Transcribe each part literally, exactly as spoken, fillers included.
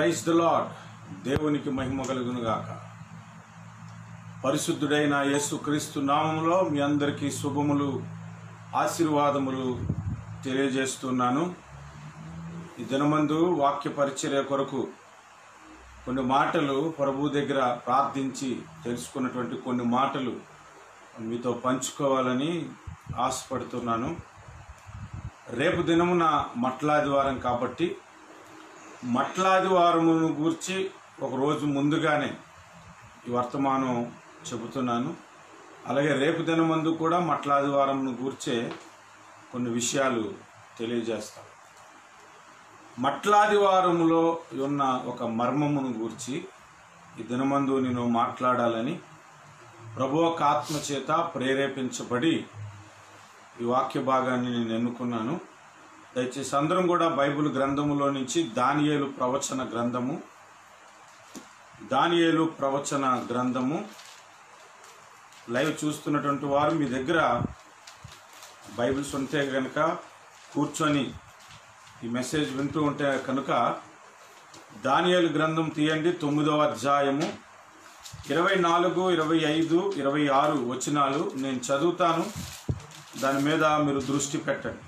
Praise the lord. దేవునికి మహిమ కలుగును గాక. పరిశుద్ధుడైన యేసుక్రీస్తు నామములో మీ అందరికీ శుభములు, ఆశీర్వాదములు తెలియజేస్తున్నాను. ఈ దినమందు వాక్య పరిచర్య కొరకు కొన్ని మాటలు ప్రభు దగ్గర ప్రార్థించి తెలుసుకున్నటువంటి కొన్ని మాటలు మీతో పంచుకోవాలని ఆశపడుతున్నాను. రేపు దినమున మట్లాదివారం కాబట్టి మట్లాదివారమును గూర్చి ఒకరోజు ముందుగానే ఈ వర్తమానం చెబుతున్నాను. అలాగే రేపు దినమందు కూడా మట్లాదివారమును గూర్చే కొన్ని విషయాలు తెలియజేస్తాను. మట్లాదివారములో ఉన్న ఒక మర్మమును గూర్చి ఈ దినమందు నేను మాట్లాడాలని ప్రభువు యొక్క ఆత్మ చేత ప్రేరేపించబడి ఈ వాక్య భాగాన్ని నేను ఎన్నుకున్నాను. దయచేసి అందరం కూడా బైబిల్ గ్రంథములో నుంచి దానియేలు ప్రవచన గ్రంథము దానియేలు ప్రవచన గ్రంథము లైవ్ చూస్తున్నటువంటి వారు మీ దగ్గర బైబిల్స్ ఉంటే కనుక కూర్చొని ఈ మెసేజ్ వింటూ ఉంటే కనుక దానియేలు గ్రంథం తీయండి. తొమ్మిదవ అధ్యాయము ఇరవై నాలుగు ఇరవై ఐదు ఇరవై ఆరు వచనాలు నేను చదువుతాను. దాని మీద మీరు దృష్టి పెట్టండి.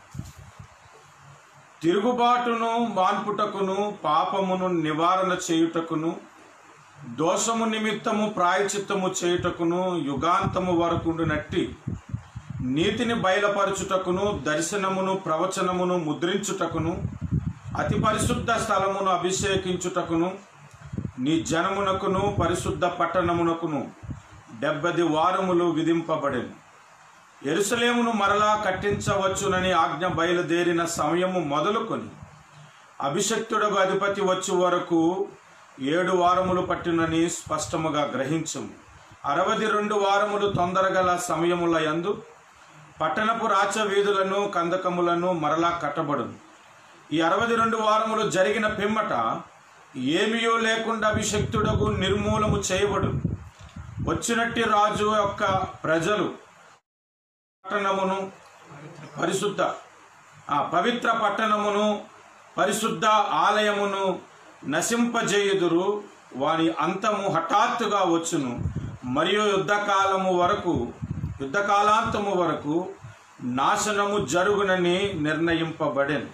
తిరుగుబాటును మాన్పుటకును పాపమును నివారణ చేయుటకును దోషము నిమిత్తము ప్రాయచిత్తము చేయుటకును యుగాంతము వరకుండునట్టి నీతిని బయలుపరచుటకును దర్శనమును ప్రవచనమును ముద్రించుటకును అతి పరిశుద్ధ స్థలమును అభిషేకించుటకును నీ జనమునకును పరిశుద్ధ పట్టణమునకును డెబ్బది వారములు విధింపబడెను. యెరూషలేమును మరలా కట్టించవచ్చునని ఆజ్ఞ బయలుదేరిన సమయము మొదలుకొని అభిషక్తుడకు అధిపతి వచ్చే వరకు ఏడు వారములు పట్టినని స్పష్టముగా గ్రహించము. అరవై రెండు వారములు తొందరగల సమయముల యందు పట్టణపు రాచ వీధులను కందకములను మరలా కట్టబడును. ఈ అరవై రెండు వారములు జరిగిన పిమ్మట ఏమియో లేకుండా అభిషక్తుడకు నిర్మూలము చేయబడు. వచ్చినట్టి రాజు యొక్క ప్రజలు పట్టణమును పరిశుద్ధ ఆ పవిత్ర పట్టణమును పరిశుద్ధ ఆలయమును నశింపజేయుదురు. వాని అంతము హఠాత్తుగా వచ్చును. మరియు యుద్ధకాలము వరకు యుద్ధకాలాంతము వరకు నాశనము జరుగునని నిర్ణయింపబడెను.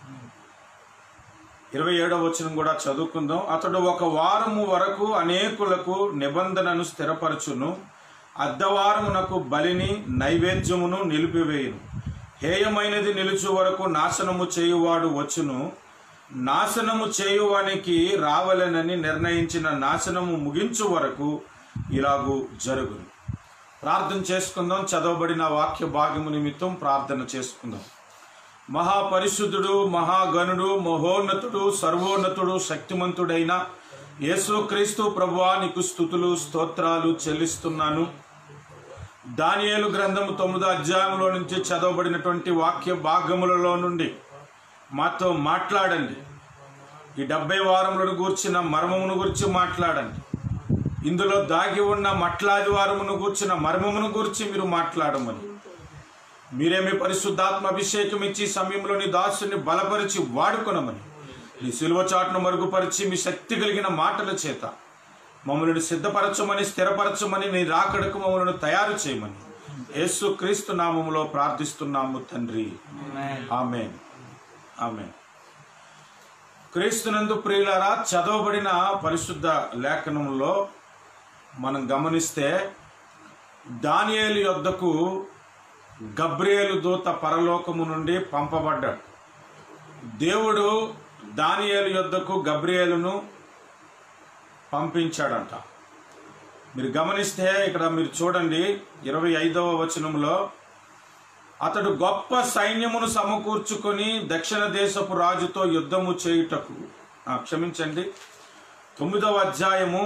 ఇరవై ఏడవ వచనం కూడా చదువుకుందాం. అతడు ఒక వారము వరకు అనేకులకు నిబంధనను స్థిరపరచును. అర్ధవారమునకు బలిని నైవేద్యమును నిలిపివేయును. హేయమైనది నిలుచు వరకు నాశనము చేయువాడు వచ్చును. నాశనము చేయువానికి రావలెనని నిర్ణయించిన నాశనము ముగించు వరకు ఇలాగూ జరుగును. ప్రార్థన చేసుకుందాం. చదవబడిన వాక్య భాగము నిమిత్తం ప్రార్థన చేసుకుందాం. మహాపరిశుద్ధుడు, మహాగణుడు, మహోన్నతుడు, సర్వోన్నతుడు, శక్తిమంతుడైన యేసుక్రీస్తు ప్రభువా నీకు స్తుతులు స్తోత్రాలు చెల్లిస్తున్నాను. దానియేలు గ్రంథము తొమ్మిదో అధ్యాయంలో నుంచి చదవబడినటువంటి వాక్య భాగములలో నుండి మాతో మాట్లాడండి. ఈ డెబ్బై వారములను గూర్చిన మర్మమును గురించి మాట్లాడండి. ఇందులో దాగి ఉన్న మట్లాది వారమును గూర్చిన మర్మమును గురించి మీరు మాట్లాడమని మీరేమి పరిశుద్ధాత్మ అభిషేకం ఇచ్చి సమయంలో నీ దాసుని బలపరిచి వాడుకొనమని నీ సిలువ చాటును మరుగుపరిచి మీ శక్తి కలిగిన మాటల చేత మమ్మల్ని సిద్ధపరచమని స్థిరపరచమని నీ రాకడకు మమ్మల్ని తయారు చేయమని యేసుక్రీస్తు నామములో ప్రార్థిస్తున్నాము తండ్రి. ఆమేన్. ఆమేన్. క్రీస్తునందు ప్రియులారా, చదవబడిన పరిశుద్ధ లేఖనంలో మనం గమనిస్తే దానియేలు యొద్దకు గబ్రియేలు దూత పరలోకము నుండి పంపబడ్డాడు. దేవుడు దానియేలు యొద్దకు గబ్రియేలును పంపించాడంట. మీరు గమనిస్తే ఇక్కడ మీరు చూడండి ఇరవై ఐదవ వచనంలో అతడు గొప్ప సైన్యమును సమకూర్చుకొని దక్షిణ దేశపు రాజుతో యుద్ధము చేయుటకు క్షమించండి తొమ్మిదవ అధ్యాయము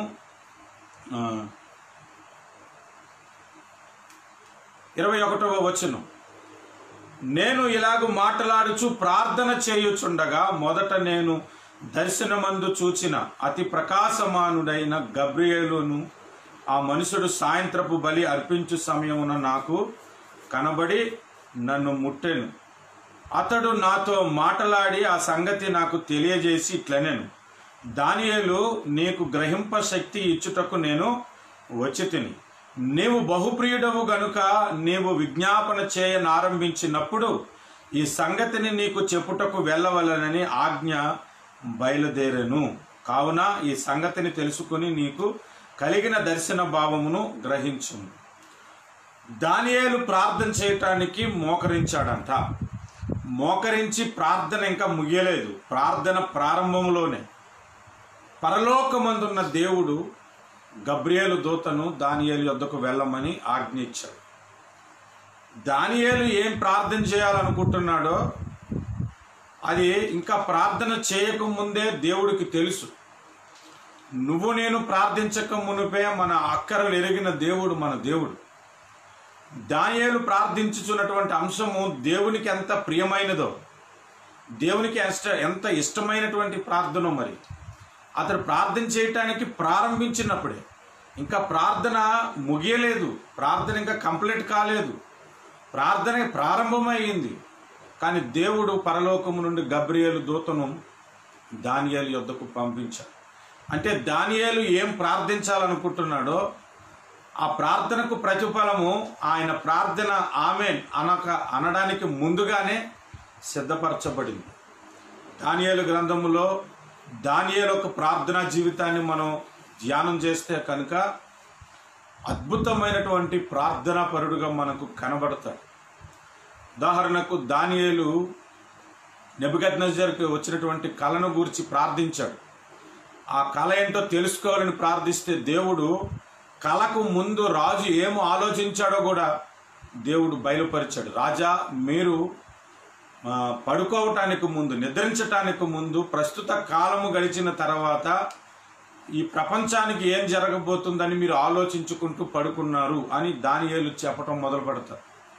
ఇరవై ఒకటవ వచనం. నేను ఇలాగూ మాట్లాడుచు ప్రార్థన చేయుచుండగా మొదట నేను దర్శనమందు చూచిన అతి ప్రకాశమానుడైన గబ్రియేలును ఆ మనుషుడు సాయంత్రపు బలి అర్పించు సమయమున నాకు కనబడి నన్ను ముట్టెను. అతడు నాతో మాటలాడి ఆ సంగతి నాకు తెలియజేసి ఇట్లనెను, దానియేలు, నీకు గ్రహింప శక్తి ఇచ్చుటకు నేను వచ్చి తిని, నీవు బహుప్రియుడవు గనుక నీవు విజ్ఞాపన చేయనారంభించినప్పుడు ఈ సంగతిని నీకు చెప్పుటకు వెళ్ళవలనని ఆజ్ఞ బయలుదేరెను. కావున ఈ సంగతిని తెలుసుకుని నీకు కలిగిన దర్శన భావమును గ్రహించుము. దానియేలు ప్రార్థన చేయటానికి మోకరించాడంట. మోకరించి ప్రార్థన ఇంకా ముగియలేదు. ప్రార్థన ప్రారంభంలోనే పరలోకమందున్న దేవుడు గబ్రియేలు దూతను దానియేలు యొద్దకు వెళ్ళమని ఆజ్ఞ ఇచ్చాడు. దానియేలు ఏం ప్రార్థన చేయాలనుకుంటున్నాడో అది ఇంకా ప్రార్థన చేయకముందే దేవుడికి తెలుసు. నువ్వు నేను ప్రార్థించక మునిపే మన అక్కరలు ఎరిగిన దేవుడు మన దేవుడు. దానియేలు ప్రార్థించుచున్నటువంటి అంశము దేవునికి ఎంత ప్రియమైనదో, దేవునికి ఎంత ఇష్టమైనటువంటి ప్రార్థన. మరి అతడు ప్రార్థన చేయటానికి ప్రారంభించినప్పుడే, ఇంకా ప్రార్థన ముగియలేదు, ప్రార్థన ఇంకా కంప్లీట్ కాలేదు, ప్రార్థన ప్రారంభమైంది. కానీ దేవుడు పరలోకము నుండి గబ్రియేలు దూతను దానియేలు యొద్దకు పంపించాడు. అంటే దానియేలు ఏం ప్రార్థించాలనుకుంటున్నాడో ఆ ప్రార్థనకు ప్రతిఫలము ఆయన ప్రార్థన ఆమెన్ అనక అనడానికి ముందుగానే సిద్ధపరచబడింది. దానియేలు గ్రంథములో దానియేలు ఒక ప్రార్థనా జీవితాన్ని మనం ధ్యానం చేస్తే కనుక అద్భుతమైనటువంటి ప్రార్థనా పరుడుగా మనకు కనబడతాడు. ఉదాహరణకు దానియేలు నెబుకద్నెజరుకు వచ్చినటువంటి కళను గురించి ప్రార్థించాడు. ఆ కళ ఏంటో తెలుసుకోవాలని ప్రార్థిస్తే దేవుడు కళకు ముందు రాజు ఏమో ఆలోచించాడో కూడా దేవుడు బయలుపరిచాడు. రాజా, మీరు పడుకోవటానికి ముందు, నిద్రించటానికి ముందు, ప్రస్తుత కాలము గడిచిన తర్వాత ఈ ప్రపంచానికి ఏం జరగబోతుందని మీరు ఆలోచించుకుంటూ పడుకున్నారు అని దానియేలు చెప్పటం మొదలు పెడతారు.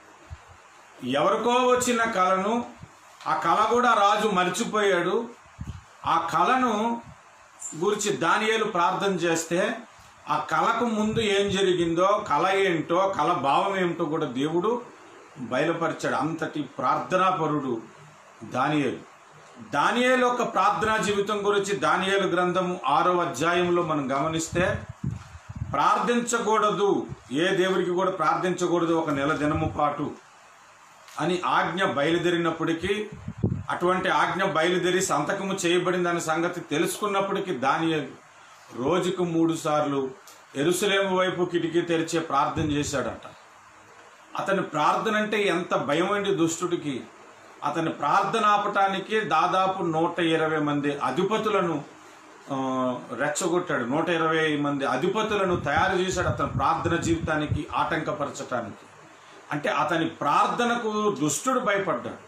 ఎవరికో వచ్చిన కళను, ఆ కళ కూడా రాజు మర్చిపోయాడు. ఆ కళను గురించి దానియేలు ప్రార్థన చేస్తే ఆ కళకు ముందు ఏం జరిగిందో, కళ ఏంటో, కళ భావం ఏమిటో కూడా దేవుడు బయలుపరిచాడు. అంతటి ప్రార్థనాపరుడు దానియేలు. దానియేలు ఒక ప్రార్థనా జీవితం గురించి దానియేలు గ్రంథము ఆరో అధ్యాయంలో మనం గమనిస్తే, ప్రార్థించకూడదు, ఏ దేవుడికి కూడా ప్రార్థించకూడదు ఒక నెల దినము పాటు అని ఆజ్ఞ బయలుదేరినప్పటికీ, అటువంటి ఆజ్ఞ బయలుదేరి సంతకము చేయబడిందనే సంగతి తెలుసుకున్నప్పటికీ దానియేలు రోజుకు మూడు సార్లు యెరూషలేము వైపు కిటికీ తెరిచే ప్రార్థన చేశాడట. అతని ప్రార్థన అంటే ఎంత భయం అండి దుష్టుడికి. అతని ప్రార్థన ఆపటానికి దాదాపు నూట ఇరవై మంది అధిపతులను రెచ్చగొట్టాడు. నూట ఇరవై మంది అధిపతులను తయారు చేశాడు అతని ప్రార్థన జీవితానికి ఆటంకపరచటానికి. అంటే అతని ప్రార్థనకు దుష్టుడు భయపడ్డాడు.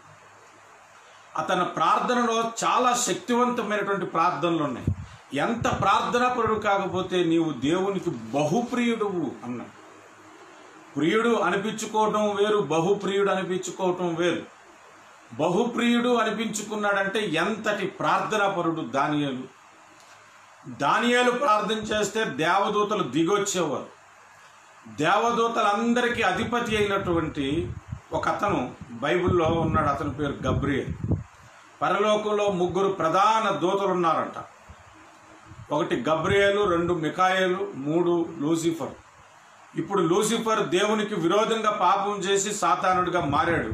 అతని ప్రార్థనలో చాలా శక్తివంతమైనటువంటి ప్రార్థనలు ఉన్నాయి. ఎంత ప్రార్థనాపరుడు కాకపోతే నీవు దేవునికి బహుప్రియుడువు అన్నాడు. ప్రియుడు అనిపించుకోవటం వేరు, బహుప్రియుడు అనిపించుకోవటం వేరు. బహుప్రియుడు అనిపించుకున్నాడంటే ఎంతటి ప్రార్థనాపరుడు దానియేలు. దానియేలు ప్రార్థన చేస్తే దేవదూతలు దిగొచ్చేవారు. దేవదూతలందరికీ అధిపతి అయినటువంటి ఒక అతను బైబిల్లో ఉన్నాడు. అతని పేరు గబ్రియేలు. పరలోకంలో ముగ్గురు ప్రధాన దూతలు ఉన్నారంట. ఒకటి గబ్రియేలు, రెండు మికాయేలు, మూడు లూసిఫర్. ఇప్పుడు లూసిఫర్ దేవునికి విరోధంగా పాపం చేసి సాతానుడిగా మారాడు.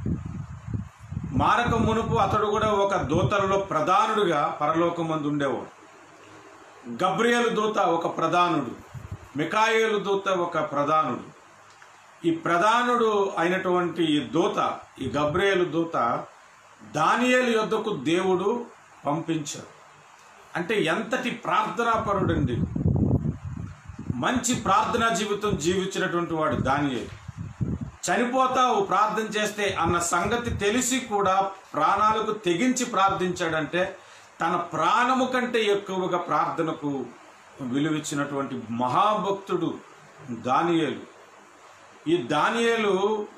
మారక మునుపు అతడు కూడా ఒక దూతలలో ప్రధానుడిగా పరలోకమందు ఉండేవాడు. గబ్రియేలు దూత ఒక ప్రధానుడు, మికాయేలు దూత ఒక ప్రధానుడు. ఈ ప్రధానుడు అయినటువంటి ఈ దూత, ఈ గబ్రియేలు దూత దానియేలు యొద్దకు దేవుడు పంపించాడు. అంటే ఎంతటి ప్రార్థనాపరుడండి. మంచి ప్రార్థనా జీవితం జీవించినటువంటి వాడు దానియేలు. చనిపోతావు ప్రార్థన చేస్తే అన్న సంగతి తెలిసి కూడా ప్రాణాలకు తెగించి ప్రార్థించాడంటే తన ప్రాణము కంటే ఎక్కువగా ప్రార్థనకు విలువిచ్చినటువంటి మహాభక్తుడు దానియేలు. ఈ దానియేలు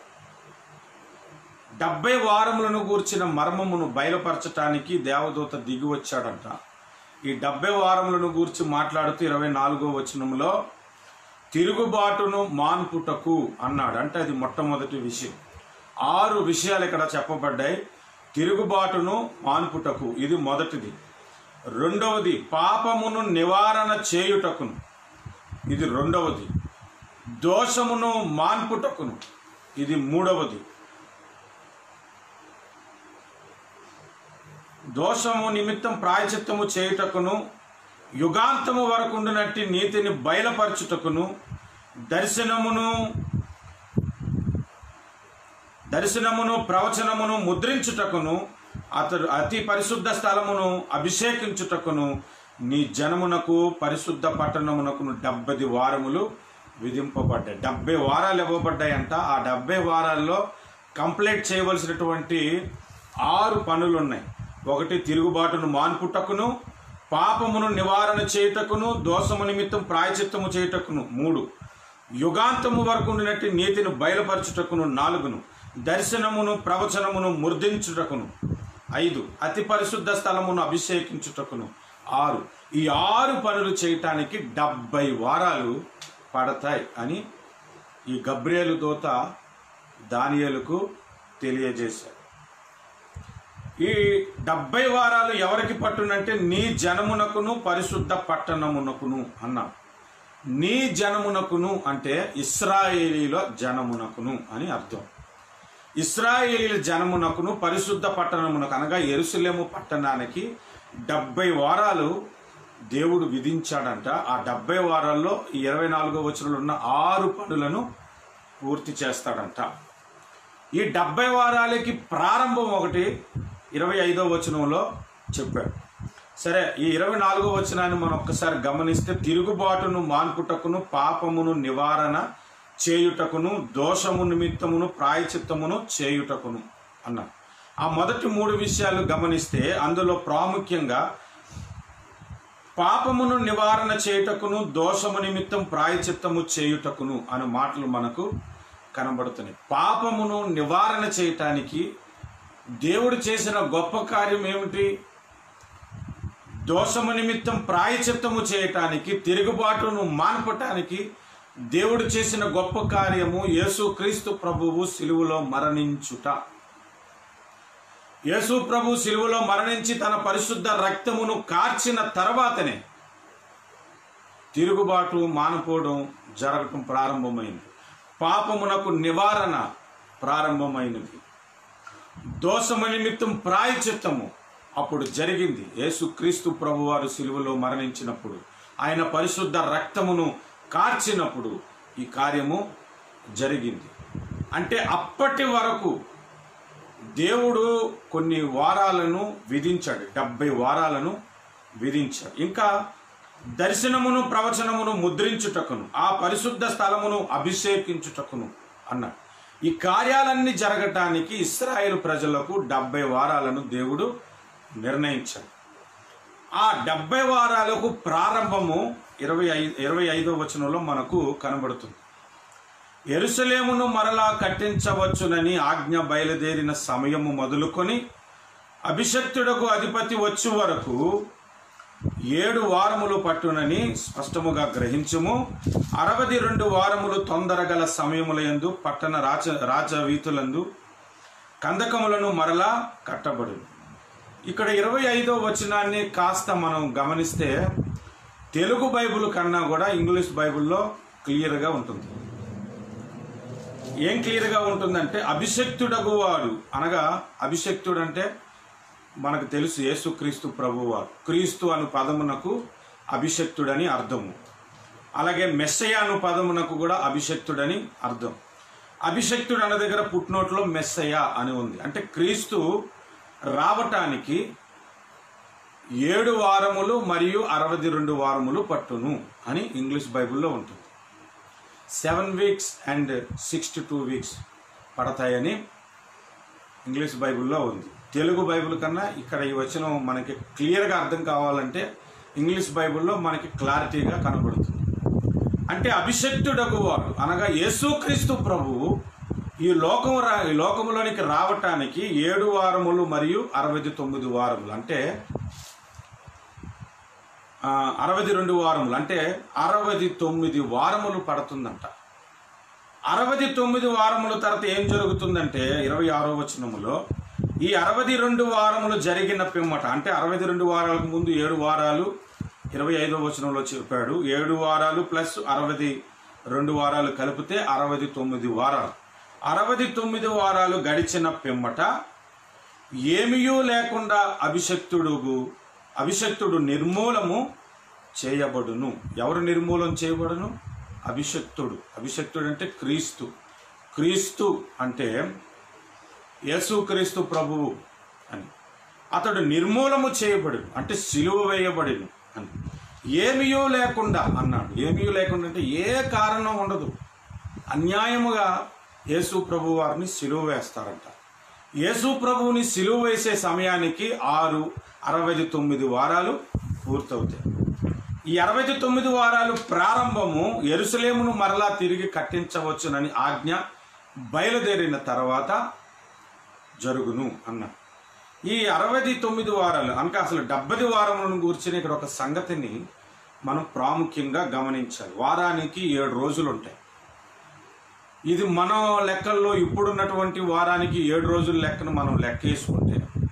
డెబ్బై వారములను గూర్చిన మర్మమును బయలుపరచటానికి దేవదూత దిగి వచ్చాడంట. ఈ డెబ్బై వారములను గూర్చి మాట్లాడుతూ ఇరవై నాలుగో వచనంలో తిరుగుబాటును మాన్పుటకు అన్నాడు. అంటే అది మొట్టమొదటి విషయం. ఆరు విషయాలు ఇక్కడ చెప్పబడ్డాయి. తిరుగుబాటును మాన్పుటకు ఇది మొదటిది. రెండవది పాపమును నివారణ చేయుటకును, ఇది రెండవది. దోషమును మాన్పుటకును, ఇది మూడవది. దోషము నిమిత్తం ప్రాయచిత్తము చేయుటకును, యుగాంతము వరకు ఉండినట్టి నీతిని బయలుపరచుటకును, దర్శనమును దర్శనమును ప్రవచనమును ముద్రించుటకును, అతడు అతి పరిశుద్ధ స్థలమును అభిషేకించుటకును, నీ జనమునకు పరిశుద్ధ పట్టణమునకును డెబ్బై వారములు విధింపబడ్డాయి. డెబ్బై వారాలు ఇవ్వబడ్డాయంట. ఆ డెబ్బై వారాల్లో కంప్లీట్ చేయవలసినటువంటి ఆరు పనులు ఉన్నాయి. ఒకటి, తిరుగుబాటును మాన్పుటకును, పాపమును నివారణ చేయుటకును, దోషము నిమిత్తం ప్రాయచిత్తము చేయుటకును. మూడు, యుగాంతము వరకు ఉండినట్టు నీతిని బయలుపరచుటకును. నాలుగును, దర్శనమును ప్రవచనమును ముద్రించుటకును. ఐదు, అతి పరిశుద్ధ స్థలమును అభిషేకించుటకును. ఆరు, ఈ ఆరు పనులు చేయటానికి డెబ్బై వారాలు పడతాయి అని ఈ గబ్రియేలు దూత దానియేలుకు తెలియజేశారు. ఈ డెబ్బై వారాలు ఎవరికి పట్టునంటే నీ జనమునకును పరిశుద్ధ పట్టణమునకును అన్నాడు. నీ జనమునకును అంటే ఇశ్రాయేలీల జనమునకును అని అర్థం. ఇశ్రాయేలీల జనమునకును పరిశుద్ధ పట్టణమునకు అనగా యెరూషలేము పట్టణానికి డెబ్బై వారాలు దేవుడు విధించాడంట. ఆ డెబ్బై వారాల్లో ఈ ఇరవై నాలుగో వచనంలో ఉన్న ఆరు పనులను పూర్తి చేస్తాడంట. ఈ డెబ్బై వారాలకి ప్రారంభం ఒకటి ఇరవై ఐదో వచనంలో చెప్పాడు. సరే, ఈ ఇరవై నాలుగో వచనాన్ని మనం ఒక్కసారి గమనిస్తే, తిరుగుబాటును మాన్పుటకును, పాపమును నివారణ చేయుటకును, దోషము నిమిత్తమును ప్రాయచిత్తమును చేయుటకును అన్నాడు. ఆ మొదటి మూడు విషయాలు గమనిస్తే అందులో ప్రాముఖ్యంగా పాపమును నివారణ చేయుటకును, దోషము నిమిత్తం ప్రాయచిత్తము చేయుటకును అనే మాటలు మనకు కనబడుతున్నాయి. పాపమును నివారణ చేయటానికి దేవుడు చేసిన గొప్ప కార్యం ఏమిటి? దోషము నిమిత్తం ప్రాయచిత్తము చేయటానికి, తిరుగుబాటును మాన్పటానికి దేవుడు చేసిన గొప్ప కార్యము యేసుక్రీస్తు ప్రభువు సిలువలో మరణించుట. యేసు ప్రభు సిలువలో మరణించి తన పరిశుద్ధ రక్తమును కార్చిన తర్వాతనే తిరుగుబాటు మానుకోవడం జరగటం ప్రారంభమైంది. పాపమునకు నివారణ ప్రారంభమైనది. దోషము నిమిత్తం ప్రాయచిత్తము అప్పుడు జరిగింది. యేసుక్రీస్తు ప్రభువారు సిలువలో మరణించినప్పుడు, ఆయన పరిశుద్ధ రక్తమును కార్చినప్పుడు ఈ కార్యము జరిగింది. అంటే అప్పటి వరకు దేవుడు కొన్ని వారాలను విధించాడు, డెబ్బై వారాలను విధించాడు. ఇంకా దర్శనమును ప్రవచనమును ముద్రించుటకును, ఆ పరిశుద్ధ స్థలమును అభిషేకించుటకును అన్నాడు. ఈ కార్యాలన్నీ జరగటానికి ఇశ్రాయేలు ప్రజలకు డెబ్బై వారాలను దేవుడు నిర్ణయించాడు. ఆ డెబ్బై వారాలకు ప్రారంభము ఇరవై ఐదు ఇరవై ఐదో వచనంలో మనకు కనబడుతుంది. యెరూషలేమును మరలా కట్టించవచ్చునని ఆజ్ఞ బయలుదేరిన సమయము మొదలుకొని అభిషక్తుడకు అధిపతి వచ్చు వరకు ఏడు వారములు పట్టునని స్పష్టముగా గ్రహించుము. అరవది రెండు వారములు తొందరగల సమయములందు పట్టణ రాజ రాజవీతులందు కందకములను మరలా కట్టబడు. ఇక్కడ ఇరవై ఐదో వచనాన్ని కాస్త మనం గమనిస్తే తెలుగు బైబిల్ కన్నా కూడా ఇంగ్లీష్ బైబిల్లో క్లియర్గా ఉంటుంది. ఏం క్లియర్గా ఉంటుందంటే, అభిషక్తుడగు వాడు అనగా, అభిషక్తుడు అంటే మనకు తెలుసు యేసుక్రీస్తు ప్రభువారు. క్రీస్తు అను పదమునకు అభిషక్తుడని అర్థము. అలాగే మెస్సయ అను పదమునకు కూడా అభిషక్తుడని అర్థం. అభిషక్తుడు అన్న దగ్గర పుట్నోట్లో మెస్సయ అని ఉంది. అంటే క్రీస్తు రావటానికి ఏడు వారములు మరియు అరవై రెండు వారములు పట్టును అని ఇంగ్లీష్ బైబిల్లో ఉంటుంది. Seven weeks and sixty two weeks పడతాయని ఇంగ్లీష్ బైబిల్లో ఉంది. తెలుగు బైబిల్ కన్నా ఇక్కడ ఈ వచనం మనకి క్లియర్గా అర్థం కావాలంటే ఇంగ్లీష్ బైబిల్లో మనకి క్లారిటీగా కనబడుతుంది. అంటే అభిషక్తుడగు వాడు అనగా యేసుక్రీస్తు ప్రభువు ఈ లోకం రా ఈ లోకములోనికి రావటానికి ఏడు వారములు మరియు అరవై తొమ్మిది వారములు అంటే అరవై రెండు వారములు అంటే అరవై తొమ్మిది వారములు పడుతుందంట. అరవై తొమ్మిది వారముల తర్వాత ఏం జరుగుతుందంటే ఇరవై ఆరో వచనములో ఈ అరవై రెండు వారములు జరిగిన పిమ్మట, అంటే అరవై రెండు వారాలకు ముందు ఏడు వారాలు ఇరవై ఐదో వచనంలో చెప్పాడు. ఏడు వారాలు ప్లస్ అరవై రెండు వారాలు కలిపితే అరవై తొమ్మిది వారాలు. అరవై తొమ్మిది వారాలు గడిచిన పిమ్మట ఏమీయూ లేకుండా అభిషక్తుడు అభిషక్తుడు నిర్మూలము చేయబడును. ఎవరు నిర్మూలం చేయబడును? అభిషక్తుడు. అభిషక్తుడు అంటే క్రీస్తు. క్రీస్తు అంటే యేసుక్రీస్తు ప్రభువు అని. అతడు నిర్మూలము చేయబడు అంటే సిలువ వేయబడిను అని. ఏమీయూ లేకుండా అన్నాడు. ఏమీయూ లేకుండా అంటే ఏ కారణం ఉండదు. అన్యాయముగా యేసు ప్రభు వారిని సిలువ వేస్తారంట. యేసు ప్రభువుని సిలువ వేసే సమయానికి ఆరు అరవై తొమ్మిది వారాలు పూర్తవుతాయి. ఈ అరవై తొమ్మిది వారాలు ప్రారంభము యెరూషలేమును మరలా తిరిగి కట్టించవచ్చునని ఆజ్ఞ బయలుదేరిన తర్వాత జరుగును అన్న. ఈ అరవై తొమ్మిది వారాలు అంటే అసలు డెబ్బై వారములను కూర్చుని ఇక్కడ ఒక సంగతిని మనం ప్రాముఖ్యంగా గమనించాలి. వారానికి ఏడు రోజులు ఉంటాయి. ఇది మన లెక్కల్లో ఇప్పుడున్నటువంటి వారానికి ఏడు రోజుల లెక్కను మనం లెక్క వేసుకుంటే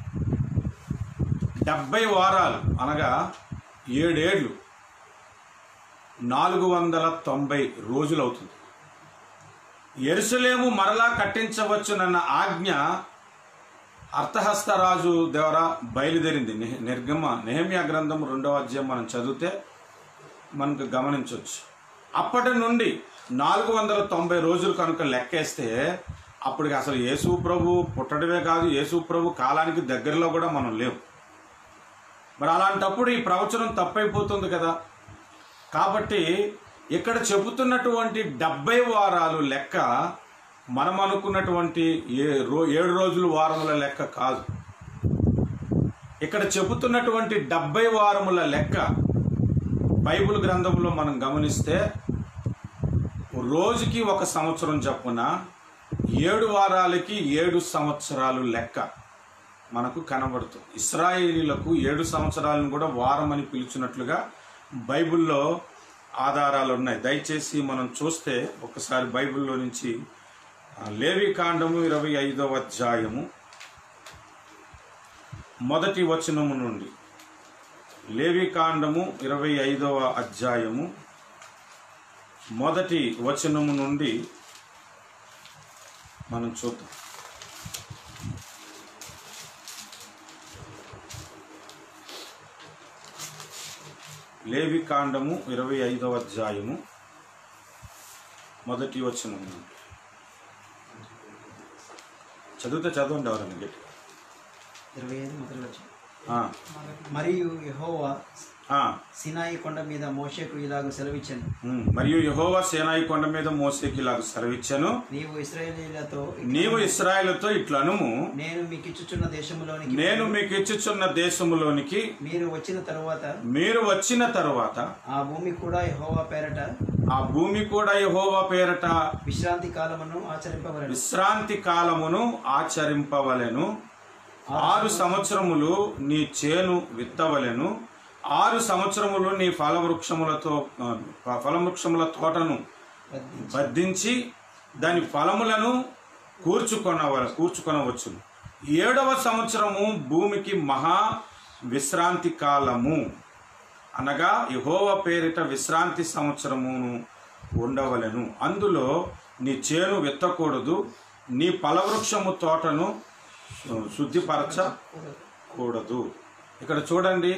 డెబ్బై వారాలు అనగా ఏడేళ్ళు నాలుగు వందల తొంభై రోజులు అవుతుంది. యెరూషలేము మరలా కట్టించవచ్చునన్న ఆజ్ఞ అర్తహస్తరాజు ద్వారా బయలుదేరింది. నిర్గమ నెహెమ్యా గ్రంథం రెండవ అధ్యాయం మనం చదివితే మనకు గమనించవచ్చు. అప్పటి నుండి నాలుగు వందల తొంభై రోజులు కనుక లెక్కేస్తే అప్పటికి అసలు యేసు ప్రభు పుట్టడమే కాదు, యేసు ప్రభు కాలానికి దగ్గరలో కూడా మనం లేవు. మరి అలాంటప్పుడు ఈ ప్రవచనం తప్పైపోతుంది కదా. కాబట్టి ఇక్కడ చెబుతున్నటువంటి డెబ్బై వారాలు లెక్క మనం అనుకున్నటువంటి ఏ రో ఏడు రోజులు వారముల లెక్క కాదు. ఇక్కడ చెబుతున్నటువంటి డెబ్బై వారముల లెక్క బైబిల్ గ్రంథంలో మనం గమనిస్తే రోజుకి ఒక సంవత్సరం చొప్పున ఏడు వారాలకి ఏడు సంవత్సరాలు లెక్క మనకు కనబడుతుంది. ఇశ్రాయేలీలకు ఏడు సంవత్సరాలను కూడా వారం అని పిలిచినట్లుగా బైబిల్లో ఆధారాలు ఉన్నాయి. దయచేసి మనం చూస్తే ఒకసారి బైబిల్లో నుంచి లేవి కాండము ఇరవై ఐదవ అధ్యాయము మొదటి వచనము నుండి, లేవి కాండము ఇరవై ఐదవ అధ్యాయము మొదటి వచనము నుండి మనం చూద్దాం. లేవి కాండము ఇరవై ఐదవ అధ్యాయము మొదటి వచనం నుండి చదివితే చదవండి ఎవరన్నా గట్టి. ఇరవై ఐదు మొదటి వచనం. మరియు యెహోవా సీనాయి కొండ మీద మోషేకు ఇలాగ సెలవిచ్చాను. మరియు యెహోవా సీనాయి కొండ మీద మోషేకు ఇలాగ సెలవిచ్చాను. నీవు ఇశ్రాయేలీయులతో నీవు ఇశ్రాయేలుతో ఇట్లనుము, నేను మీకు ఇచ్చుచున్న దేశములోనికి నేను మీకు ఇచ్చుచున్న దేశములోనికి మీరు వచ్చిన తరువాత మీరు వచ్చిన తరువాత ఆ భూమి కూడా యెహోవా పేరట ఆ భూమి కూడా యెహోవా పేరట విశ్రాంతి కాలమును ఆచరింపవలెను విశ్రాంతి కాలమును ఆచరింపవలెను. ఆరు సంవత్సరములు నీ చేను విత్తవలెను. ఆరు సంవత్సరములు నీ ఫలవృక్షములతో ఫలవృక్షముల తోటను బద్దించి దాని ఫలములను కూర్చుకొనవ కూర్చుకొనవచ్చును. ఏడవ సంవత్సరము భూమికి మహా విశ్రాంతి కాలము అనగా యెహోవా పేరిట విశ్రాంతి సంవత్సరమును ఉండవలెను. అందులో నీ చేను విత్తకూడదు, నీ ఫలవృక్షము తోటను శుద్ధిపరచకూడదు. ఇక్కడ చూడండి,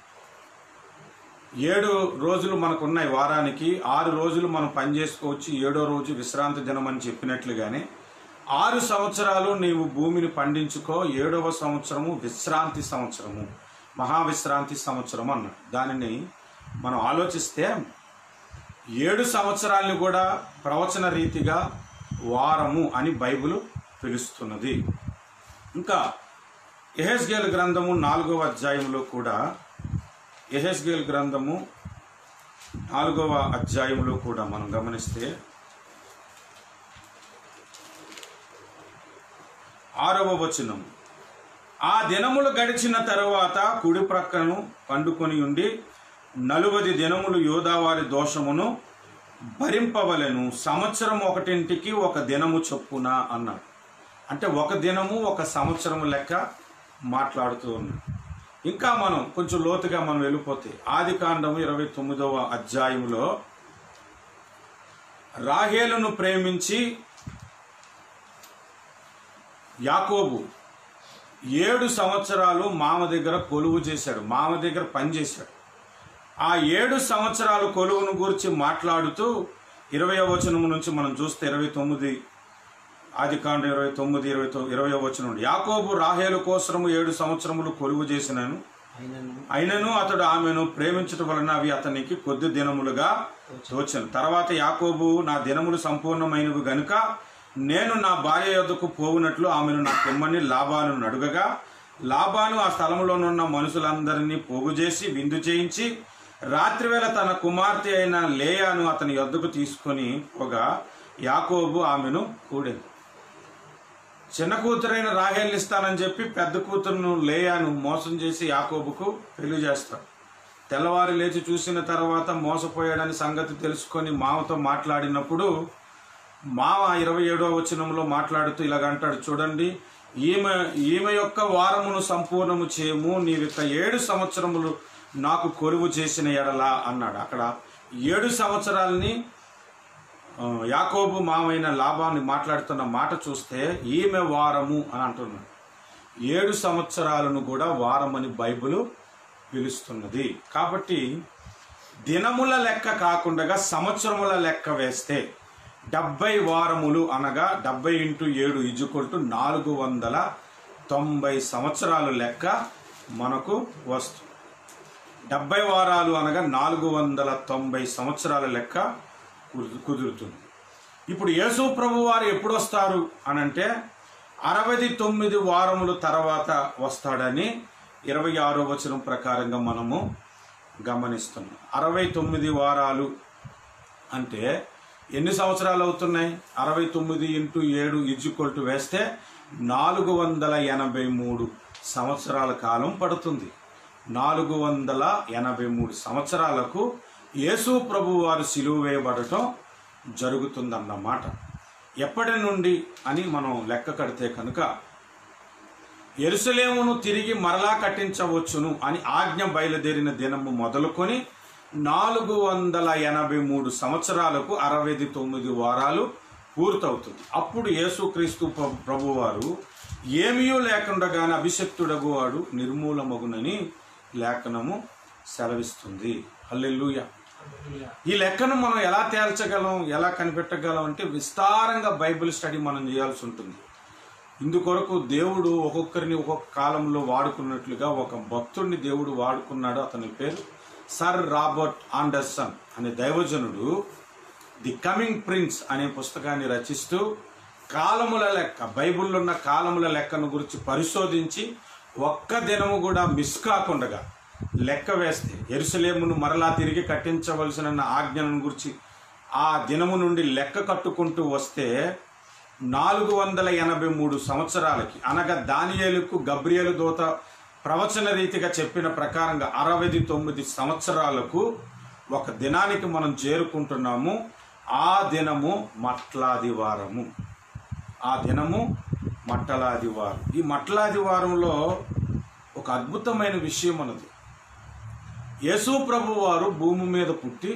ఏడు రోజులు మనకు ఉన్నాయి వారానికి. ఆరు రోజులు మనం పని చేసుకోవచ్చు, ఏడో రోజు విశ్రాంతి దినం అని చెప్పినట్లుగానే ఆరు సంవత్సరాలు నీవు భూమిని పండించుకో, ఏడవ సంవత్సరము విశ్రాంతి సంవత్సరము, మహావిశ్రాంతి సంవత్సరం అన్నాడు. దానిని మనం ఆలోచిస్తే ఏడు సంవత్సరాలను కూడా ప్రవచన రీతిగా వారము అని బైబిల్ పిలుస్తున్నది. ఇంకా యెహెజ్కేలు గ్రంథము నాలుగవ అధ్యాయంలో కూడా యెహెజ్కేలు గ్రంథము నాలుగవ అధ్యాయంలో కూడా మనం గమనిస్తే ఆరవ వచనం, ఆ దినములు గడిచిన తరువాత కుడి ప్రక్కను పండుకొని ఉండి నలువది దినములు యోదావారి దోషమును భరింపవలెను, సంవత్సరం ఒకటింటికి ఒక దినము చొప్పున అన్నాడు. అంటే ఒక దినము ఒక సంవత్సరము లెక్క మాట్లాడుతూ ఉన్నాడు. ఇంకా మనం కొంచెం లోతుగా మనం వెళ్ళిపోతే ఆది కాండము ఇరవై తొమ్మిదవ అధ్యాయంలో రాహేలును ప్రేమించి యాకోబు ఏడు సంవత్సరాలు మామ దగ్గర కొలువు చేశాడు, మామ దగ్గర పనిచేశాడు. ఆ ఏడు సంవత్సరాలు కొలువును గురించి మాట్లాడుతూ ఇరవై వచనం నుంచి మనం చూస్తే ఇరవై తొమ్మిది ఆది కాండ ఇరవై తొమ్మిది ఇరవై ఇరవై వచనం, యాకోబు రాహేలు కోసము ఏడు సంవత్సరములు కొలువు చేసినాను, అయినను అతడు ఆమెను ప్రేమించటం వలన అవి అతనికి కొద్ది దినములుగా తోచెను. తర్వాత యాకోబు, నా దినములు సంపూర్ణమైనవి గనుక నేను నా భార్య యొద్దకు పోవునట్లు ఆమెను నా తెమ్మని లాబాను అడుగగా, లాబాను ఆ స్థలంలోనున్న మనుషులందరినీ పోగు చేసి విందు చేయించి రాత్రివేళ తన కుమార్తె అయిన లేయాను అతని యొద్దకు తీసుకొని పోగా యాకోబు ఆమెను కూడెను. చిన్న కూతురైన రాహేల్ని ఇస్తానని చెప్పి పెద్ద కూతురును లేయాను మోసం చేసి యాకోబుకు పెళ్లి చేస్తాడు. తెల్లవారు లేచి చూసిన తర్వాత మోసపోయాడని సంగతి తెలుసుకొని మామతో మాట్లాడినప్పుడు మామ ఇరవై ఏడవ వచనంలో మాట్లాడుతూ ఇలాగంటాడు, చూడండి, ఈమె ఈమె యొక్క వారమును సంపూర్ణము చేయము, నీవిక ఏడు సంవత్సరములు నాకు కొలువు చేసిన ఎడలా అన్నాడు. అక్కడ ఏడు సంవత్సరాలని యాకోబు మామైన లాబాన్ని మాట్లాడుతున్న మాట చూస్తే ఈమె వారము అని అంటున్నాడు. ఏడు సంవత్సరాలను కూడా వారమని బైబిల్ పిలుస్తున్నది. కాబట్టి దినముల లెక్క కాకుండా సంవత్సరముల లెక్క వేస్తే డెబ్బై వారములు అనగా డెబ్బై ఇంటూ ఏడు ఇజుకొల్టు నాలుగు వందల తొంభై సంవత్సరాలు లెక్క మనకు వస్తుంది. డెబ్బై వారాలు అనగా నాలుగు వందల తొంభై సంవత్సరాల లెక్క కుదురుతుంది. ఇప్పుడు యేసు ప్రభు వారు ఎప్పుడు వస్తారు అనంటే అరవై తొమ్మిది వారముల తర్వాత వస్తాడని ఇరవై ఆరో వచనం ప్రకారంగా మనము గమనిస్తున్నాం. అరవై తొమ్మిది వారాలు అంటే ఎన్ని సంవత్సరాలు అవుతున్నాయి? అరవై తొమ్మిది ఇంటూ ఏడు ఇజ్జుకొల్టు వేస్తే నాలుగు వందల ఎనభై మూడు సంవత్సరాల కాలం పడుతుంది. నాలుగు వందల ఎనభై మూడు సంవత్సరాలకు యేసు ప్రభు వారు సిలువ వేయబడటం జరుగుతుందన్నమాట. ఎప్పటి నుండి అని మనం లెక్క కడితే కనుక యెరూషలేమును తిరిగి మరలా కట్టించవచ్చును అని ఆజ్ఞ బయలుదేరిన దినము మొదలుకొని నాలుగు వందల ఎనభై మూడు సంవత్సరాలకు అరవై తొమ్మిది వారాలు పూర్తవుతుంది. అప్పుడు యేసుక్రీస్తు ప్రభువారు ఏమీయూ లేకుండగానే అభిషక్తుడగు వాడు నిర్మూలమగునని లేఖనము సెలవిస్తుంది. హల్లెలూయా. ఈ లెక్కను మనం ఎలా తేల్చగలం, ఎలా కనిపెట్టగలం అంటే విస్తారంగా బైబిల్ స్టడీ మనం చేయాల్సి ఉంటుంది. ఇందుకొరకు దేవుడు ఒక్కొక్కరిని ఒక్కొక్క కాలంలో వాడుకున్నట్లుగా ఒక భక్తుడిని దేవుడు వాడుకున్నాడు. అతని పేరు సర్ రాబర్ట్ ఆండర్సన్ అనే దైవజనుడు ది కమింగ్ ప్రిన్స్ అనే పుస్తకాన్ని రచిస్తూ కాలముల లెక్క, బైబిల్లో ఉన్న కాలముల లెక్కను గురించి పరిశోధించి ఒక్క దినము కూడా మిస్ కాకుండా లెక్క వేస్తే యెరూషలేమును మరలా తిరిగి కట్టించవలసిన ఆజ్ఞను గురించి ఆ దినము నుండి లెక్క కట్టుకుంటూ వస్తే నాలుగు వందల ఎనభై మూడు సంవత్సరాలకి అనగా దానియేలుకు గబ్రియేలు దూత ప్రవచన రీతిగా చెప్పిన ప్రకారంగా అరవై తొమ్మిది సంవత్సరాలకు ఒక దినానికి మనం చేరుకుంటున్నాము. ఆ దినము మట్లాదివారము. ఆ దినము మట్టలాదివారం. ఈ మట్టలాదివారంలో ఒక అద్భుతమైన విషయం ఉన్నది. యేసు ప్రభు వారు భూమి మీద పుట్టి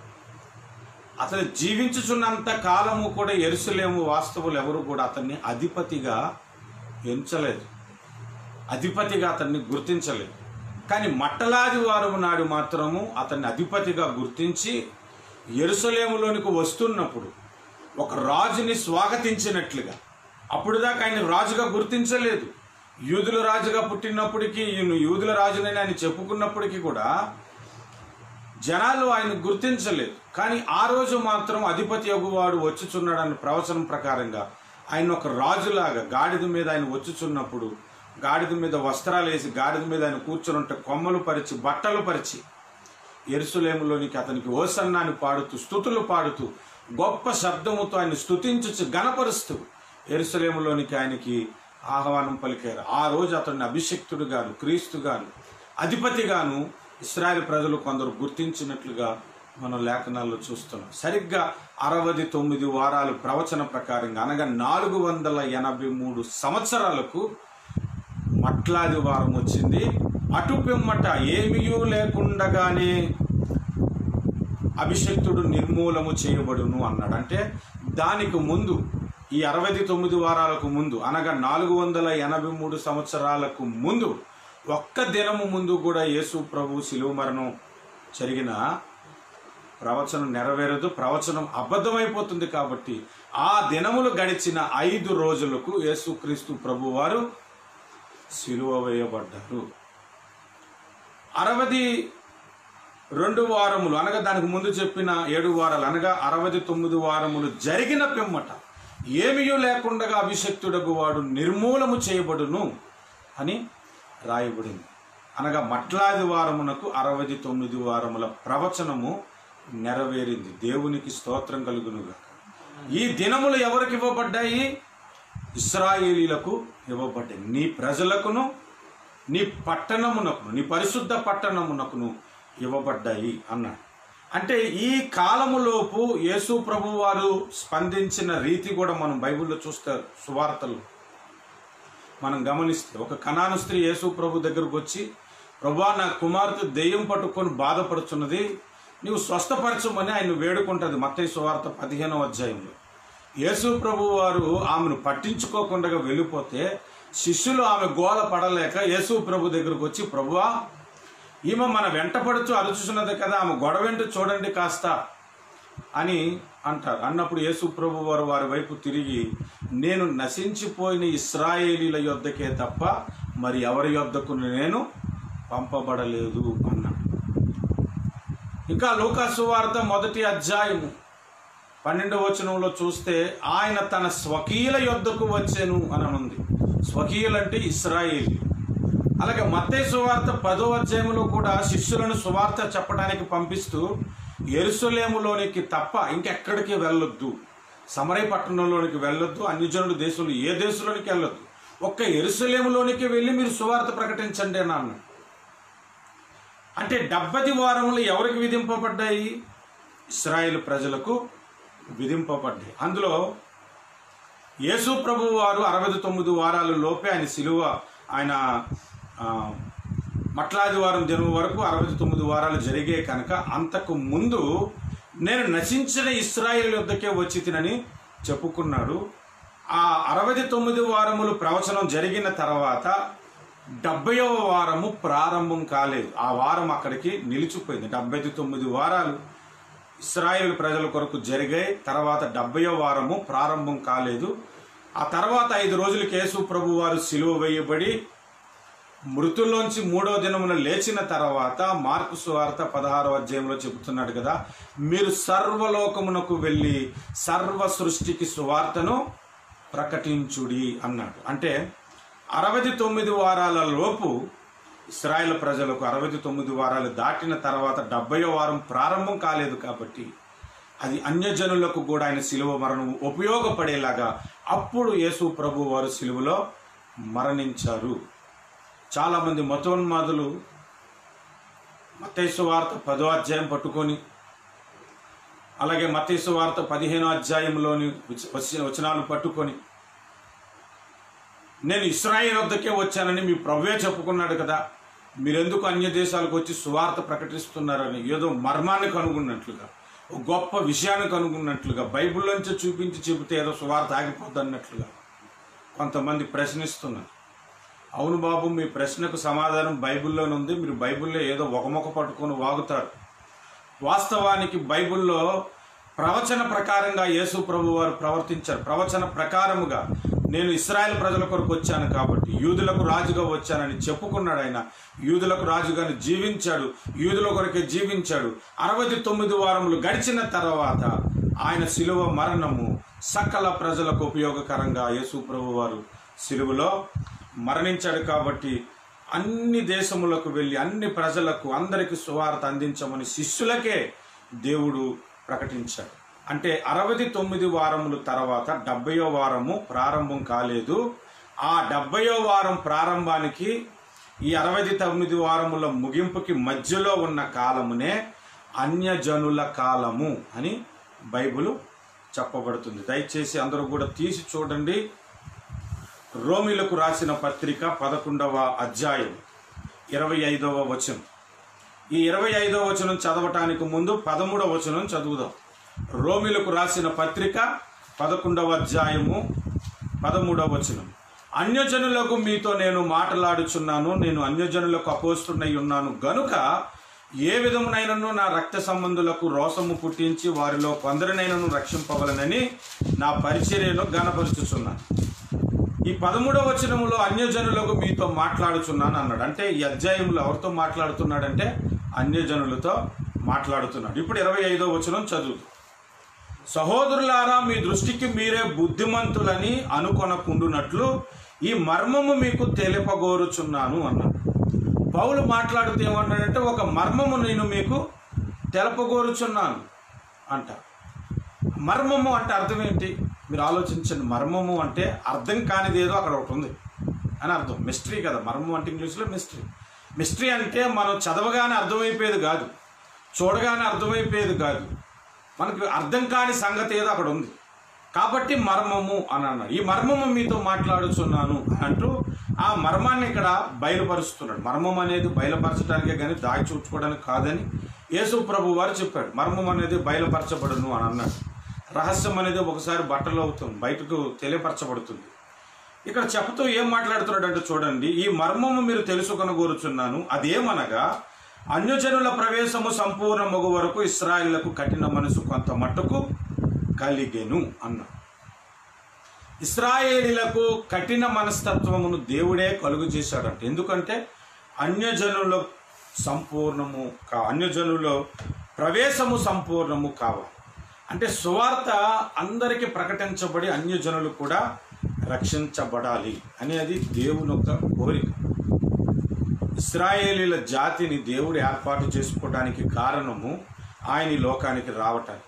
అతను జీవించుచున్నంత కాలము కూడా యెరూషలేము వాస్తవులు ఎవరు కూడా అతన్ని అధిపతిగా ఎంచలేదు, అధిపతిగా అతన్ని గుర్తించలేదు. కానీ మట్టలాది వారం నాడు మాత్రము అతన్ని అధిపతిగా గుర్తించి యెరూషలేములోనికి వస్తున్నప్పుడు ఒక రాజుని స్వాగతించినట్లుగా, అప్పుడు దాకా ఆయన రాజుగా గుర్తించలేదు. యూదుల రాజుగా పుట్టినప్పటికీ, ఈయన యూదుల రాజునని ఆయన చెప్పుకున్నప్పటికీ కూడా జనాలు ఆయన గుర్తించలేదు. కానీ ఆ రోజు మాత్రం అధిపతి యగువాడు వచ్చుచున్నాడన్న ప్రవచనం ప్రకారంగా ఆయన ఒక రాజులాగా గాడిద మీద ఆయన వచ్చుచున్నప్పుడు గాడిద మీద వస్త్రాలు వేసి గాడిద మీద ఆయన కూర్చొని ఉంటే కొమ్మలు పరిచి బట్టలు పరిచి యెరూషలేములోనికి అతనికి ఓసన్నాన్ని పాడుతూ స్తుతులు పాడుతూ గొప్ప శబ్దముతో ఆయన స్తుతించు గణపరుస్తూ యెరూషలేములోనికి ఆయనకి ఆహ్వానం పలికారు. ఆ రోజు అతన్ని అభిషిక్తుడుగాను, క్రీస్తుగాను, అధిపతిగాను ఇశ్రాయేలు ప్రజలు కొందరు గుర్తించినట్లుగా మనం లేఖనాల్లో చూస్తున్నాం. సరిగ్గా అరవై తొమ్మిది వారాలు ప్రవచన ప్రకారంగా అనగా నాలుగు వందల ఎనభై మూడు సంవత్సరాలకు మట్లాది వారం వచ్చింది. అటు పిమ్మట ఏమీయూ లేకుండగానే అభిషక్తుడు నిర్మూలము చేయబడును అన్నాడు. అంటే దానికి ముందు, ఈ అరవై తొమ్మిది వారాలకు ముందు అనగా నాలుగు వందల ఎనభై మూడు సంవత్సరాలకు ముందు, ఒక్క దినము ముందు కూడా యేసు ప్రభు శిలువ మరణం జరిగిన ప్రవచనం నెరవేరదు, ప్రవచనం అబద్ధమైపోతుంది. కాబట్టి ఆ దినములు గడిచిన ఐదు రోజులకు యేసుక్రీస్తు ప్రభు వారు శిలువ వేయబడ్డారు. అరవై రెండు వారములు అనగా దానికి ముందు చెప్పిన ఏడు వారాలు అనగా అరవై తొమ్మిది వారములు జరిగిన పిమ్మట ఏమీయూ లేకుండా అభిషక్తుడగు వాడు నిర్మూలము చేయబడును అని రాయబడింది. అనగా మట్లాది వారమునకు అరవై తొమ్మిది వారముల ప్రవచనము నెరవేరింది. దేవునికి స్తోత్రం కలుగునుగా. ఈ దినములు ఎవరికి ఇవ్వబడ్డాయి? ఇశ్రాయేలీలకు ఇవ్వబడ్డాయి. నీ ప్రజలకును నీ పట్టణమునకును నీ పరిశుద్ధ పట్టణమునకును ఇవ్వబడ్డాయి అన్నాడు. అంటే ఈ కాలములోపు యేసు ప్రభు వారు స్పందించిన రీతి కూడా మనం బైబిల్లో చూస్తే, సువార్తలు మనం గమనిస్తే, ఒక కనాను స్త్రీ యేసు ప్రభు దగ్గరకు వచ్చి, ప్రభువా నా కుమార్తె దెయ్యం పట్టుకొని బాధపడుతున్నది, నీవు స్వస్థపరచమని ఆయన వేడుకుంటుంది. మత్తయి సువార్త పదిహేనవ అధ్యాయంలో యేసు ప్రభు వారు ఆమెను పట్టించుకోకుండా వెళ్ళిపోతే శిష్యులు ఆమె గోల పడలేక యేసు ప్రభు దగ్గరకు వచ్చి, ప్రభువా ఈమె మన వెంట పడుచు అరుచున్నది కదా, ఆమె గొడవెంటూ చూడండి కాస్త అని అంటారు. అన్నప్పుడు యేసు ప్రభు వారు వారి వైపు తిరిగి, నేను నశించిపోయిన ఇశ్రాయేలీల యొద్దకే తప్ప మరి ఎవరి యొద్దకు నేను పంపబడలేదు అన్నాడు. ఇంకా లూకా సువార్త మొదటి అధ్యాయము పన్నెండవ వచనంలో చూస్తే, ఆయన తన స్వకీయుల యొద్దకు వచ్చెను అని ఉంది. స్వకీయులంటే ఇశ్రాయేలు. అలాగే మత్తయి సువార్త పదో అధ్యాయంలో కూడా శిష్యులను సువార్త చెప్పడానికి పంపిస్తూ, యెరూషలేములోనికి తప్ప ఇంకెక్కడికి వెళ్ళొద్దు, సమరయ పట్టణంలోనికి వెళ్ళొద్దు, అన్ని జనుల దేశంలో ఏ దేశంలోనికి వెళ్ళొద్దు, ఒక్క యెరూషలేములోనికి వెళ్ళి మీరు సువార్త ప్రకటించండి అని అన్నాడు. అంటే డెబ్బది వారములు ఎవరికి విధింపబడ్డాయి? ఇశ్రాయేలు ప్రజలకు విధింపబడ్డాయి. అందులో యేసు ప్రభు వారు అరవై తొమ్మిది వారాల లోపే ఆయన శిలువ, ఆయన మట్లాది వారం దినం వరకు అరవై తొమ్మిది వారాలు జరిగే కనుక, అంతకు ముందు నేను నశించిన ఇశ్రాయేలు యొద్దకే వచ్చి తినని చెప్పుకున్నాడు. ఆ అరవై తొమ్మిది వారములు ప్రవచనం జరిగిన తర్వాత డెబ్బైవ వారము ప్రారంభం కాలేదు. ఆ వారం అక్కడికి నిలిచిపోయింది. డెబ్బై తొమ్మిది వారాలు ఇశ్రాయేలు ప్రజల కొరకు జరిగాయి. తర్వాత డెబ్బైవ వారము ప్రారంభం కాలేదు. ఆ తర్వాత ఐదు రోజులకి యేసు ప్రభు వారు సిలువ వేయబడి మృతుల్లోంచి మూడో దినమున లేచిన తర్వాత మార్కు సువార్త పదహారో అధ్యాయంలో చెబుతున్నాడు కదా, మీరు సర్వలోకమునకు వెళ్ళి సర్వ సృష్టికి సువార్తను ప్రకటించుడి అన్నాడు. అంటే అరవై తొమ్మిది వారాల లోపు ఇశ్రాయేలు ప్రజలకు అరవై తొమ్మిది వారాలు దాటిన తర్వాత డెబ్బైవ వారం ప్రారంభం కాలేదు. కాబట్టి అది అన్యజనులకు కూడా ఆయన శిలువ మరణం ఉపయోగపడేలాగా అప్పుడు యేసు ప్రభు వారు శిలువలో మరణించారు. చాలామంది మతోన్మాదులు మత్తయి సువార్త పదో అధ్యాయం పట్టుకొని, అలాగే మత్తయి సువార్త పదిహేనో అధ్యాయంలోని వచనాలు పట్టుకొని, నేను ఇశ్రాయేలు వద్దకే వచ్చానని మీ ప్రభువే చెప్పుకున్నాడు కదా, మీరెందుకు అన్య దేశాలకు వచ్చి సువార్త ప్రకటిస్తున్నారని ఏదో మర్మాన్ని కనుగొన్నట్లుగా, ఒక గొప్ప విషయాన్ని కనుగొన్నట్లుగా, బైబిల్లోంచి చూపించి చెబితే ఏదో సువార్త ఆగిపోద్ది అన్నట్లుగా కొంతమంది ప్రశ్నిస్తున్నారు. అవును బాబు, మీ ప్రశ్నకు సమాధానం బైబిల్లోనే ఉంది. మీరు బైబిల్లో ఏదో ఒక మొక్క పట్టుకొని వాగుతారు. వాస్తవానికి బైబిల్లో ప్రవచన ప్రకారంగా యేసు ప్రభు వారు ప్రవర్తించారు. ప్రవచన ప్రకారముగా నేను ఇశ్రాయేల్ ప్రజల కొరకు వచ్చాను కాబట్టి యూదులకు రాజుగా వచ్చానని చెప్పుకున్నాడు. ఆయన యూదులకు రాజుగాని జీవించాడు, యూదుల కొరకే జీవించాడు. అరవై తొమ్మిది వారములు గడిచిన తర్వాత ఆయన శిలువ మరణము సకల ప్రజలకు ఉపయోగకరంగా యేసు ప్రభు వారు శిలువలో మరణించాడు. కాబట్టి అన్ని దేశములకు వెళ్ళి అన్ని ప్రజలకు అందరికీ సువార్త అందించమని శిష్యులకే దేవుడు ప్రకటించాడు. అంటే అరవై తొమ్మిది వారముల తర్వాత డెబ్బయో వారము ప్రారంభం కాలేదు. ఆ డెబ్బయో వారం ప్రారంభానికి ఈ అరవై తొమ్మిది వారముల ముగింపుకి మధ్యలో ఉన్న కాలమునే అన్యజనుల కాలము అని బైబిల్ చెప్పబడుతుంది. దయచేసి అందరూ కూడా తీసి చూడండి. రోమీలకు రాసిన పత్రిక పదకొండవ అధ్యాయం ఇరవై ఐదవ వచనం. ఈ ఇరవై ఐదవ వచనం చదవటానికి ముందు పదమూడవ వచనం చదువుదాం. రోమీలకు రాసిన పత్రిక పదకొండవ అధ్యాయము పదమూడవ వచనం. అన్యజనులకు మీతో నేను మాట్లాడుచున్నాను, నేను అన్యజనులకు అపోస్తున్నై ఉన్నాను గనుక ఏ విధమునైనను నా రక్త సంబంధులకు రోసము పుట్టించి వారిలో కొందరినైనను రక్షింపవలనని నా పరిచర్యను ఘనపరుచుచున్నాను. ఈ పదమూడవ వచనములో అన్యజనులకు మీతో మాట్లాడుచున్నాను అన్నాడు. అంటే ఈ అధ్యాయంలో ఎవరితో మాట్లాడుతున్నాడంటే అన్యజనులతో మాట్లాడుతున్నాడు. ఇప్పుడు ఇరవై ఐదో వచనం చదువు. సహోదరులారా, మీ దృష్టికి మీరే బుద్ధిమంతులని అనుకొనకుండునట్లు ఈ మర్మము మీకు తెలుపగోరుచున్నాను అన్నాడు. పౌలు మాట్లాడుతూ ఏమన్నాడంటే ఒక మర్మము నేను మీకు తెలపగోరుచున్నాను అంట. మర్మము అంటే అర్థం ఏంటి మీరు ఆలోచించండి. మర్మము అంటే అర్థం కానిది ఏదో అక్కడ ఒకటి ఉంది అని అర్థం. మిస్టరీ కదా మర్మం అంటే, ఇంగ్లీష్లో మిస్టరీ. మిస్టరీ అంటే మనం చదవగానే అర్థమైపోయేది కాదు, చూడగానే అర్థమైపోయేది కాదు, మనకు అర్థం కాని సంగతి ఏదో అక్కడ ఉంది కాబట్టి మర్మము అని అన్నాడు. ఈ మర్మము మీతో మాట్లాడుచున్నాను అంటూ ఆ మర్మాన్ని ఇక్కడ బయలుపరుస్తున్నాడు. మర్మం అనేది బయలుపరచడానికే కానీ దాగి చూచుకోవడానికి కాదని యేసు ప్రభు వారు చెప్పాడు. మర్మం అనేది బయలుపరచబడును అని అన్నాడు. రహస్యం అనేది ఒకసారి బట్టలు అవుతుంది, బయటకు తెలియపరచబడుతుంది. ఇక్కడ చెప్తూ ఏం మాట్లాడుతున్నాడు అంటే చూడండి, ఈ మర్మము మీరు తెలుసుకొనగోరుచున్నాను, అదేమనగా అన్యజనుల ప్రవేశము సంపూర్ణ మగు వరకు ఇశ్రాయేలులకు కఠిన మనసు కొంత మట్టుకు కలిగెను అన్న. ఇశ్రాయేలీలకు కఠిన మనస్తత్వమును దేవుడే కలుగు చేశాడంట. ఎందుకంటే అన్యజనుల సంపూర్ణము కా అన్యజనుల ప్రవేశము సంపూర్ణము కావాలి అంటే సువార్త అందరికీ ప్రకటించబడి అన్యజనులు కూడా రక్షించబడాలి అనేది దేవుని యొక్క కోరిక. ఇశ్రాయేలీల జాతిని దేవుడు ఏర్పాటు చేసుకోవడానికి కారణము ఆయన ఈ లోకానికి రావటానికి.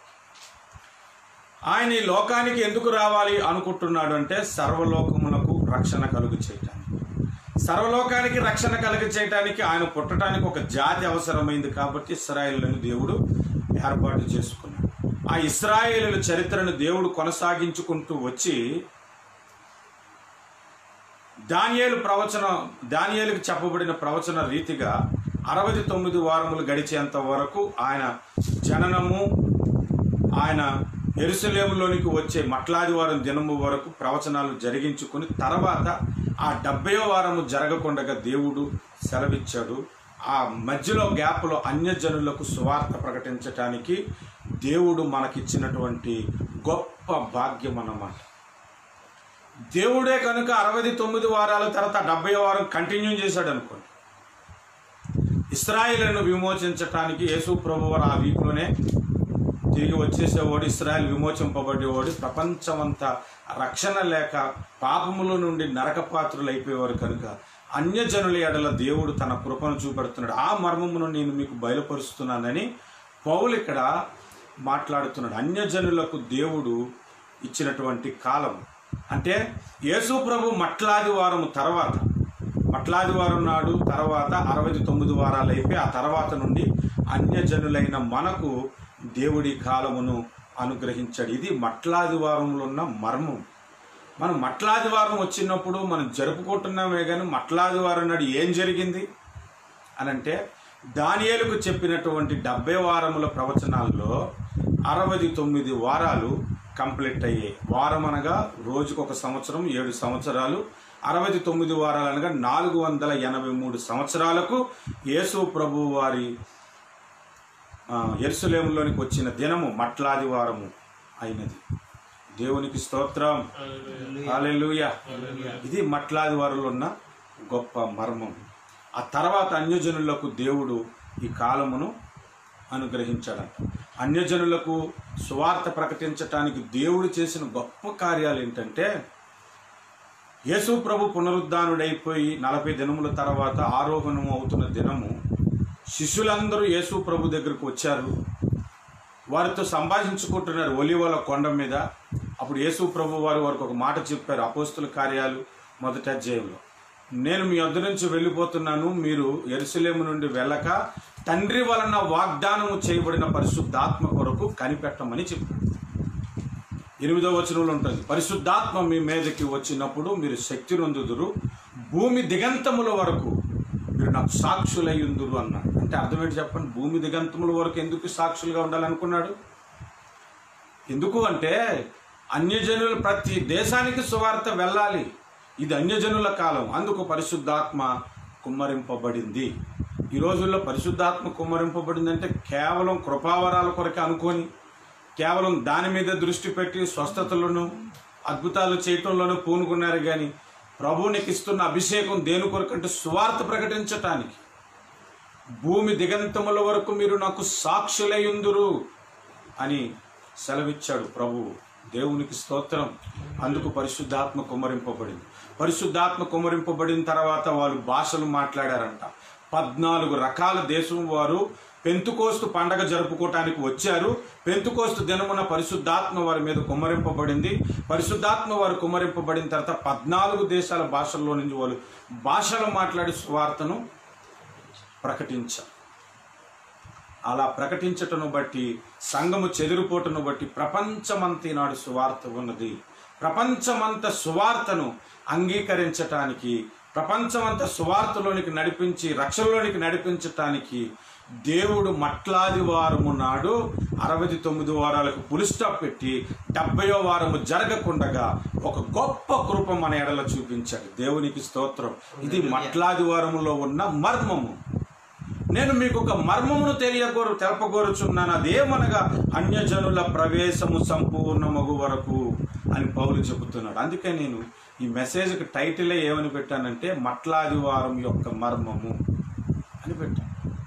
ఆయన ఈ లోకానికి ఎందుకు రావాలి అనుకుంటున్నాడు అంటే సర్వలోకమునకు రక్షణ కలుగు చేయటానికి. సర్వలోకానికి రక్షణ కలుగు చేయటానికి ఆయన పుట్టడానికి ఒక జాతి అవసరమైంది కాబట్టి ఇశ్రాయేలులను దేవుడు ఏర్పాటు చేసుకున్నాడు. ఆ ఇశ్రాయేలుల చరిత్రను దేవుడు కొనసాగించుకుంటూ వచ్చి దానియేలు ప్రవచన దానియేలుకు చెప్పబడిన ప్రవచన రీతిగా అరవై తొమ్మిది వారములు గడిచేంత వరకు ఆయన జననము, ఆయన యెరూషలేములోనికి వచ్చే మట్లాది వారం దినము వరకు ప్రవచనాలు జరిగించుకుని తర్వాత ఆ డెబ్బయో వారము జరగకుండా దేవుడు సెలవిచ్చాడు. ఆ మధ్యలో గ్యాప్లో అన్యజనులకు సువార్త ప్రకటించటానికి దేవుడు మనకిచ్చినటువంటి గొప్ప భాగ్యం అన్నమాట. దేవుడే కనుక అరవై తొమ్మిది వారాల తర్వాత డెబ్బై వారం కంటిన్యూ చేశాడు అనుకోండి, ఇశ్రాయేలును విమోచించటానికి యేసు ప్రభువారు ఆ వీక్లోనే తిరిగి వచ్చేసేవాడు. ఇశ్రాయేలు విమోచింపబడేవాడు. ప్రపంచమంతా రక్షణ లేక పాపముల నుండి నరకపాత్రులు అయిపోయేవారు కనుక అన్యజనుల ఎడల దేవుడు తన కృపను చూపెడుతున్నాడు. ఆ మర్మమును నేను మీకు బయలుపరుస్తున్నానని పౌలు ఇక్కడ మాట్లాడుతున్నాడు. అన్యజనులకు దేవుడు ఇచ్చినటువంటి కాలం అంటే యేసు ప్రభు మట్లాది వారము తర్వాత, మట్లాది వారం నాడు తర్వాత అరవై తొమ్మిది వారాలు అయిపోయి ఆ తర్వాత నుండి అన్యజనులైన మనకు దేవుడి కాలమును అనుగ్రహించాడు. ఇది మట్లాది వారంలో ఉన్న మర్మం. మనం మట్లాది వారం వచ్చినప్పుడు మనం జరుపుకుంటున్నామే కానీ మట్లాది వారం నాడు ఏం జరిగింది అని అంటే దానియేలుకు చెప్పినటువంటి డెబ్బై వారముల ప్రవచనాల్లో అరవై తొమ్మిది వారాలు కంప్లీట్ అయ్యాయి. వారం అనగా రోజుకు ఒక సంవత్సరం, ఏడు సంవత్సరాలు. అరవై తొమ్మిది వారాలు అనగా నాలుగు వందల ఎనభై మూడు సంవత్సరాలకు యేసు ప్రభు వారి యెరూషలేములోనికి వచ్చిన దినము మట్లాది వారము అయినది. దేవునికి స్తోత్రం, హల్లెలూయా. ఇది మట్లాది వారంలో ఉన్న గొప్ప మర్మం. ఆ తర్వాత అన్యజనులకు దేవుడు ఈ కాలమును అనుగ్రహించాడంట. అన్యజనులకు సువార్త ప్రకటించటానికి దేవుడు చేసిన గొప్ప కార్యాలు ఏంటంటే యేసు ప్రభు పునరుద్ధానుడైపోయి నలభై దినముల తర్వాత ఆరోహణము అవుతున్న దినము శిష్యులందరూ యేసు ప్రభు దగ్గరకు వచ్చారు. వారితో సంభాషించుకుంటున్నారు ఒలీవల కొండ మీద. అప్పుడు యేసు ప్రభు వారు వారికి ఒక మాట చెప్పారు. అపోస్తుల కార్యాలు మొదటి అధ్యాయంలో, నేను మీ వద్ద నుంచి వెళ్ళిపోతున్నాను, మీరు యెరూషలేము నుండి వెళ్ళక తండ్రి వలన వాగ్దానము చేయబడిన పరిశుద్ధాత్మ కొరకు కనిపెట్టమని చెప్పాడు. ఎనిమిదవ వచనంలో ఉంటుంది, పరిశుద్ధాత్మ మీ మీదకి వచ్చినప్పుడు మీరు శక్తి నొందుదురు, భూమి దిగంతముల వరకు మీరు నాకు సాక్షులయ్యుందురు అన్నాడు. అంటే అర్థం ఏంటి చెప్పండి? భూమి దిగంతముల వరకు ఎందుకు సాక్షులుగా ఉండాలనుకున్నాడు? ఎందుకు అంటే అన్యజనులు ప్రతి దేశానికి సువార్త వెళ్ళాలి. ఇది అన్యజనుల కాలం, అందుకు పరిశుద్ధాత్మ కుమ్మరింపబడింది. ఈ రోజుల్లో పరిశుద్ధాత్మ కుమ్మరింపబడింది అంటే కేవలం కృపావరాల కొరకే అనుకొని కేవలం దాని మీద దృష్టి పెట్టి స్వస్థతలను అద్భుతాలు చేయటంలోనూ పూనుకున్నారు. కానీ ప్రభువునికి ఇస్తున్న అభిషేకం దేని కొరకంటే సువార్త ప్రకటించటానికి. భూమి దిగంతముల వరకు మీరు నాకు సాక్షులయ్యుందురు అని సెలవిచ్చాడు ప్రభువు. దేవునికి స్తోత్రం. అందుకు పరిశుద్ధాత్మ కుమ్మరింపబడింది. పరిశుద్ధాత్మ కుమ్మరింపబడిన తర్వాత వాళ్ళు భాషలు మాట్లాడారంట. పద్నాలుగు రకాల దేశం వారు పెంతుకోస్తు పండగ జరుపుకోవటానికి వచ్చారు. పెంతుకోస్తు దినమున పరిశుద్ధాత్మ వారి మీద కుమ్మరింపబడింది. పరిశుద్ధాత్మ వారు కుమ్మరింపబడిన తర్వాత పద్నాలుగు దేశాల భాషల్లో నుంచి వాళ్ళు భాషలు మాట్లాడి సువార్తను ప్రకటించారు. అలా ప్రకటించటను బట్టి సంఘము చెదిరిపోటును బట్టి ప్రపంచమంతా నాడు సువార్త ఉన్నది. ప్రపంచమంత సువార్తను అంగీకరించటానికి, ప్రపంచమంతా సువార్తలోనికి నడిపించి రక్షణలోనికి నడిపించటానికి దేవుడు మట్లాది వారము నాడు అరవై తొమ్మిది వారాలకు పులి స్టాప్ పెట్టి డెబ్బయో వారము జరగకుండగా ఒక గొప్ప కృప మన ఎడల చూపించాడు. దేవునికి స్తోత్రం. ఇది మట్లాది వారములో ఉన్న మర్మము. నేను మీకు ఒక మర్మమును తెలియగోరు తెలపగోరుచున్నాను, అదేమనగా అన్యజనుల ప్రవేశము సంపూర్ణమగు వరకు అని పౌలు చెబుతున్నాడు. అందుకే నేను ఈ మెసేజ్కి టైటిలే ఏమని పెట్టానంటే మట్లాది వారం యొక్క మర్మము అని పెట్టాను.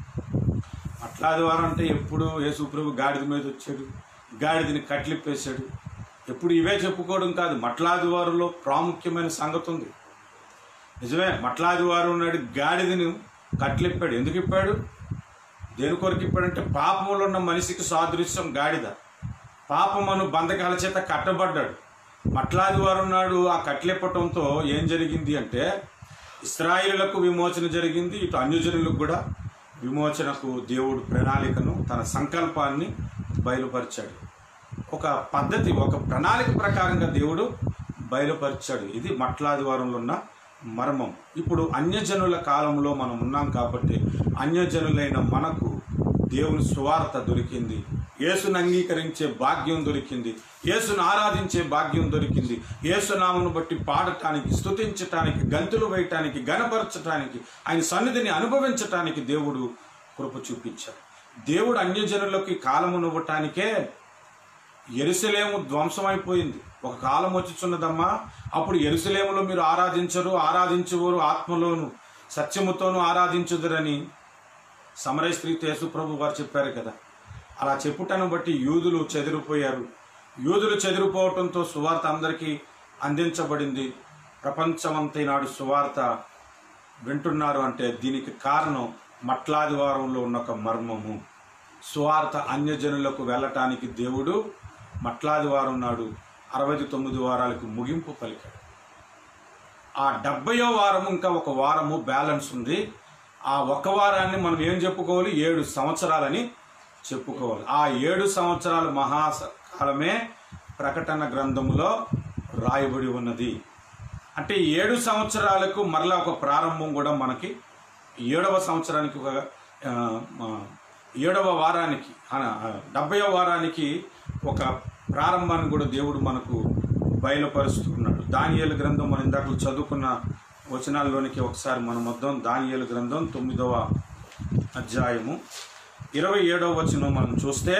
మట్లాది వారం అంటే ఎప్పుడు యేసుప్రభు గాడిద మీద వచ్చాడు, గాడిదని కట్లిప్పేశాడు, ఎప్పుడు ఇవే చెప్పుకోవడం కాదు. మట్లాది వారంలో ప్రాముఖ్యమైన సంగతి ఉంది. నిజమే, మట్లాది వారం నాడు గాడిదని కట్లిప్పాడు. ఎందుకు ఇప్పాడు? దేని కొరకు ఇప్పాడంటే పాపములో ఉన్న మనిషికి సాదృశ్యం గాడిద. పాపమను బంధకాల చేత కట్టబడ్డాడు. మట్లాది వారం నాడు ఆ కట్లిప్పటంతో ఏం జరిగింది అంటే ఇశ్రాయేలులకు విమోచన జరిగింది, ఇటు అన్యజనులకు కూడా విమోచనకు దేవుడు ప్రణాళికను తన సంకల్పాన్ని బయలుపరిచాడు. ఒక పద్ధతి, ఒక ప్రణాళిక ప్రకారంగా దేవుడు బయలుపరిచాడు. ఇది మట్లాది వారంలో ఉన్న మర్మం. ఇప్పుడు అన్యజనుల కాలంలో మనం ఉన్నాం కాబట్టి అన్యజనులైన మనకు దేవుని సువార్త దొరికింది, యేసును అంగీకరించే భాగ్యం దొరికింది, యేసును ఆరాధించే భాగ్యం దొరికింది. యేసునామను బట్టి పాడటానికి, స్తుతించటానికి, గంతులు వేయటానికి, గణపరచటానికి, ఆయన సన్నిధిని అనుభవించటానికి దేవుడు కృప చూపించాడు. దేవుడు అన్యజనులకి కాలమునివ్వటానికే యెరూషలేము ధ్వంసమైపోయింది. ఒక కాలం వచ్చుచున్నదమ్మా, అప్పుడు యెరూషలేములో మీరు ఆరాధించరు, ఆరాధించువారు ఆత్మలోను సత్యముతోనూ ఆరాధించుదురని సమరయ స్త్రీతో యేసుప్రభు వారు చెప్పారు కదా. అలా చెప్పుటను బట్టి యూదులు చెదిరిపోయారు. యూదులు చెదిరిపోవటంతో సువార్త అందరికీ అందించబడింది. ప్రపంచమంతా నాడు సువార్త వింటున్నారు. అంటే దీనికి కారణం మట్లాది వారంలో ఉన్న ఒక మర్మము. సువార్త అన్యజనులకు వెళ్ళటానికి దేవుడు మట్లాది వారం నాడు అరవై తొమ్మిది వారాలకు ముగింపు పలికాడు. ఆ డెబ్బయో వారము ఇంకా ఒక వారము బ్యాలెన్స్ ఉంది. ఆ ఒక వారాన్ని మనం ఏం చెప్పుకోవాలి? ఏడు సంవత్సరాలని చెప్పుకోవాలి. ఆ ఏడు సంవత్సరాల మహాకాలమే ప్రకటన గ్రంథములో రాయబడి ఉన్నది. అంటే ఏడు సంవత్సరాలకు మరలా ఒక ప్రారంభం కూడా మనకి ఏడవ సంవత్సరానికి ఒక ఏడవ వారానికి డెబ్బయో వారానికి ఒక ప్రారంభాన్ని కూడా దేవుడు మనకు బయలుపరుస్తున్నాడు. దానియేలు గ్రంథం మనం ఇందాక చదువుకున్న వచనాల్లోనికి ఒకసారి మనం వద్దాం. దానియేలు గ్రంథం తొమ్మిదవ అధ్యాయము ఇరవై ఏడవ వచనం మనం చూస్తే,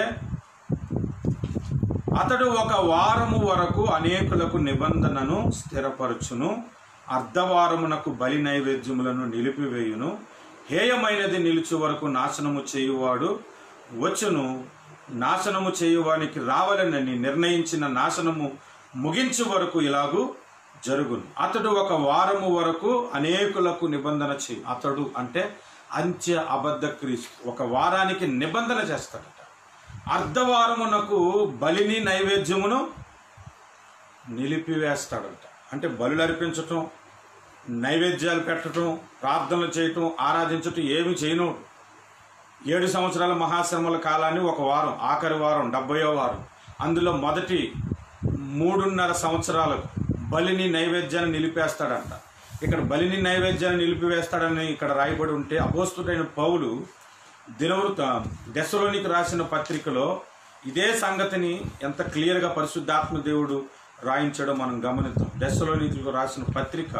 అతడు ఒక వారము వరకు అనేకులకు నిబంధనను స్థిరపరచును, అర్ధవారమునకు బలి నైవేద్యములను నిలిపివేయును, హేయమైనది నిలిచి వరకు నాశనము చేయువాడు వచ్చును, నాశనము చేయువానికి రావాలని నిర్ణయించిన నాశనము ముగించు వరకు ఇలాగూ జరుగును. అతడు ఒక వారము వరకు అనేకులకు నిబంధన చేయు. అతడు అంటే అంత్య అబద్ధ క్రీస్తు ఒక వారానికి నిబంధన చేస్తాడట. అర్ధవారమునకు బలిని నైవేద్యమును నిలిపివేస్తాడట. అంటే బలులు అర్పించటం, నైవేద్యాలు పెట్టడం, ప్రార్థనలు చేయటం, ఆరాధించటం ఏమి చేయను. ఏడు సంవత్సరాల మహాశ్రమల కాలాన్ని ఒక వారం, ఆఖరి వారం డెబ్బయో వారం, అందులో మొదటి మూడున్నర సంవత్సరాలకు బలిని నైవేద్యాన్ని నిలిపేస్తాడంట. ఇక్కడ బలిని నైవేద్యాన్ని నిలిపివేస్తాడని ఇక్కడ రాయబడి ఉంటే, అపోస్తుడైన పౌలు దినవృత్త దెస్సలోనికి రాసిన పత్రికలో ఇదే సంగతిని ఎంత క్లియర్గా పరిశుద్ధాత్మ దేవుడు రాయించడం మనం గమనిద్దాం. దెస్సలోనికి రాసిన పత్రిక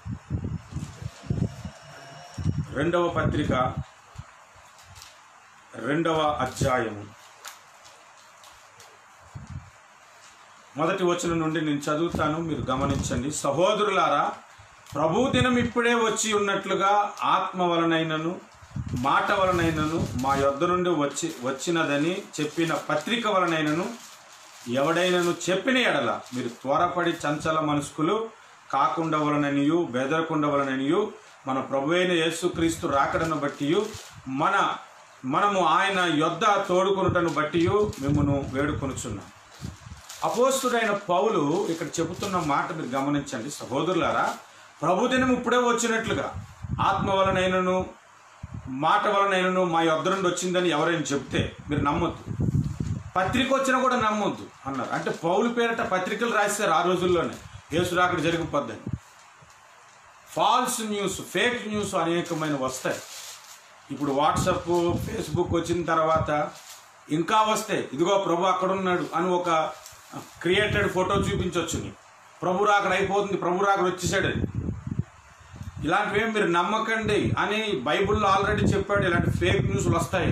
రెండవ పత్రిక రెండవ అధ్యాయము మొదటి వచనం నుండి నేను చదువుతాను, మీరు గమనించండి. సహోదరులారా, ప్రభు దినం ఇప్పుడే వచ్చి ఉన్నట్లుగా ఆత్మ వలనైనను మాట వలనైనను మా యొద్ద నుండి వచ్చి వచ్చినదని చెప్పిన పత్రిక వలనైనను ఎవడైనను చెప్పిన ఎడల మీరు త్వరపడి చంచల మనస్కులు కాకుండా వలననియు బెదరకుండా వలననియు మన ప్రభు అయిన యేసుక్రీస్తు రాకడను బట్టి మన మనము ఆయన యొద్ద తోడుకొనుటను బట్టి మిమ్మును వేడుకొనుచున్నాం. అపోస్తుడైన పౌలు ఇక్కడ చెబుతున్న మాట మీరు గమనించండి. సహోదరులారా, ప్రభుదినం ఇప్పుడే వచ్చినట్లుగా ఆత్మ వలనైనను మాట వలనైనను మా యొద్ద నుండి వచ్చిందని ఎవరైనా చెప్తే మీరు నమ్మొద్దు. పత్రిక వచ్చినా కూడా నమ్మొద్దు అన్నారు. అంటే పౌలు పేరిట పత్రికలు రాస్తారు ఆ రోజుల్లోనే, యేసు రాకడ జరిగిపోద్దని. ఫాల్స్ న్యూస్, ఫేక్ న్యూస్ అనేకమైన వస్తాయి. ఇప్పుడు వాట్సాప్, ఫేస్బుక్ వచ్చిన తర్వాత ఇంకా వస్తాయి. ఇదిగో ప్రభు అక్కడ ఉన్నాడు అని ఒక క్రియేటెడ్ ఫోటో చూపించవచ్చు. ప్రభు రాకడ అయిపోతుంది, ప్రభు రాకడ వచ్చేసాడు. ఇలాంటివేం మీరు నమ్మకండి అని బైబిల్లో ఆల్రెడీ చెప్పాడు. ఇలాంటి ఫేక్ న్యూస్లు వస్తాయి.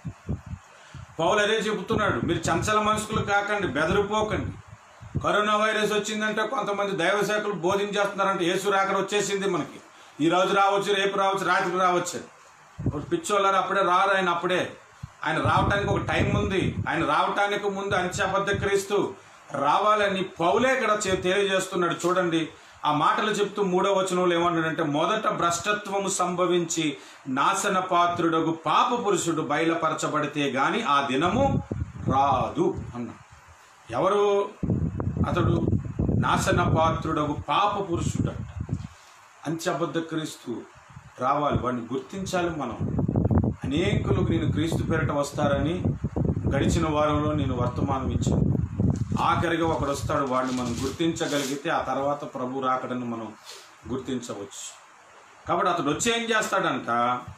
పౌలు అదే చెబుతున్నాడు, మీరు చంచల మనసుకులు కాకండి, బెదరిపోకండి. కరోనా వైరస్ వచ్చిందంటే కొంతమంది దైవశాఖలు బోధించేస్తున్నారంటే యేసు రాకడ వచ్చేసింది మనకి, ఈ రోజు రావచ్చు, రేపు రావచ్చు, రాత్రికి రావచ్చు. పిచ్చోళ్ళారు అప్పుడే రారు. ఆయన అప్పుడే ఆయన రావటానికి ఒక టైం ఉంది. ఆయన రావటానికి ముందు అంత్యబద్ధ క్రీస్తు రావాలని పౌలే ఇక్కడ తెలియజేస్తున్నాడు. చూడండి ఆ మాటలు చెప్తూ మూడో వచనంలో ఏమన్నాడంటే, మొదట భ్రష్టత్వము సంభవించి నాశన పాత్రుడగు పాప పురుషుడు బయలుపరచబడితే గాని ఆ దినము రాదు అన్న. ఎవరు అతడు? నాశన పాత్రుడగు పాప పురుషుడు అంట. అంత్యబద్ధ క్రీస్తు రావాలి, వాడిని గుర్తించాలి మనం. అనేకులకు నేను క్రీస్తు పేరిట వస్తారని గడిచిన వారంలో నేను వర్తమానం ఇచ్చాను. ఆఖరిగా ఒకడు వస్తాడు, వాడిని మనం గుర్తించగలిగితే ఆ తర్వాత ప్రభు రాకడని మనం గుర్తించవచ్చు. కాబట్టి అతడు వచ్చి ఏం చేస్తాడంట,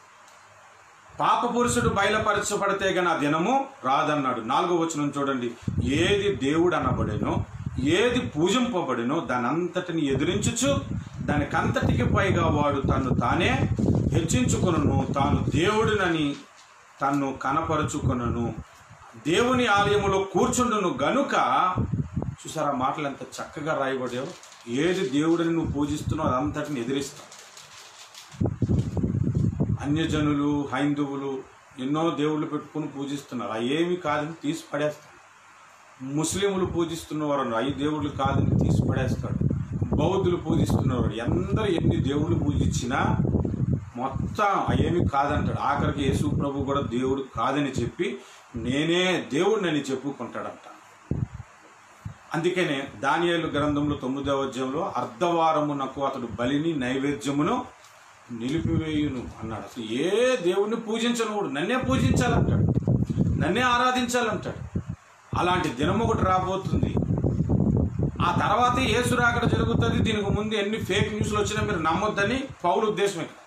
పాప పురుషుడు బయలుపరచబడితే గాని ఆ దినము రాదన్నాడు. నాలుగో వచనం చూడండి, ఏది దేవుడు అనబడేనో ఏది పూజింపబడినో దాని అంతటిని ఎదిరించుచు దానికంతటికి పైగా వాడు తను తానే హెచ్చించుకొనును, తాను దేవుడినని తన్ను కనపరుచుకొనును, దేవుని ఆలయములో కూర్చుండును గనుక. చూసారా మాటలు ఎంత చక్కగా రాయబడాయో. ఏది దేవుడిని నువ్వు పూజిస్తున్నావు అదంతటిని ఎదిరిస్తావు. అన్యజనులు, హైందువులు ఎన్నో దేవుళ్ళు పెట్టుకుని పూజిస్తున్నారు, అవి ఏమి కాదని తీసి పడేస్తాడు. ముస్లింలు పూజిస్తున్నవారు అవి దేవుళ్ళు కాదని తీసి పడేస్తాడు. బౌద్ధులు పూజిస్తున్నవారు ఎందరూ ఎన్ని దేవుళ్ళు పూజించినా మొత్తం అవేమి కాదంటాడు. ఆఖరికి యేసు ప్రభు కూడా దేవుడు కాదని చెప్పి నేనే దేవుడిని చెప్పుకుంటాడంట. అందుకనే దానియేలు గ్రంథంలో తొమ్మిదవ అధ్యాయంలో అర్ధవారమునకు అతడు బలిని నైవేద్యమును నిలిపివేయును అన్నాడు. అసలు ఏ దేవుడిని పూజించను, నన్నే పూజించాలంటాడు, నన్నే ఆరాధించాలంటాడు. అలాంటి దినం ఒకటి రాబోతుంది. ఆ తర్వాత యేసు రాకడ జరుగుతుంది. దీనికి ముందు ఎన్ని ఫేక్ న్యూస్లు వచ్చినా మీరు నమ్మొద్దని పౌలు ఉద్దేశం. ఇక్కడ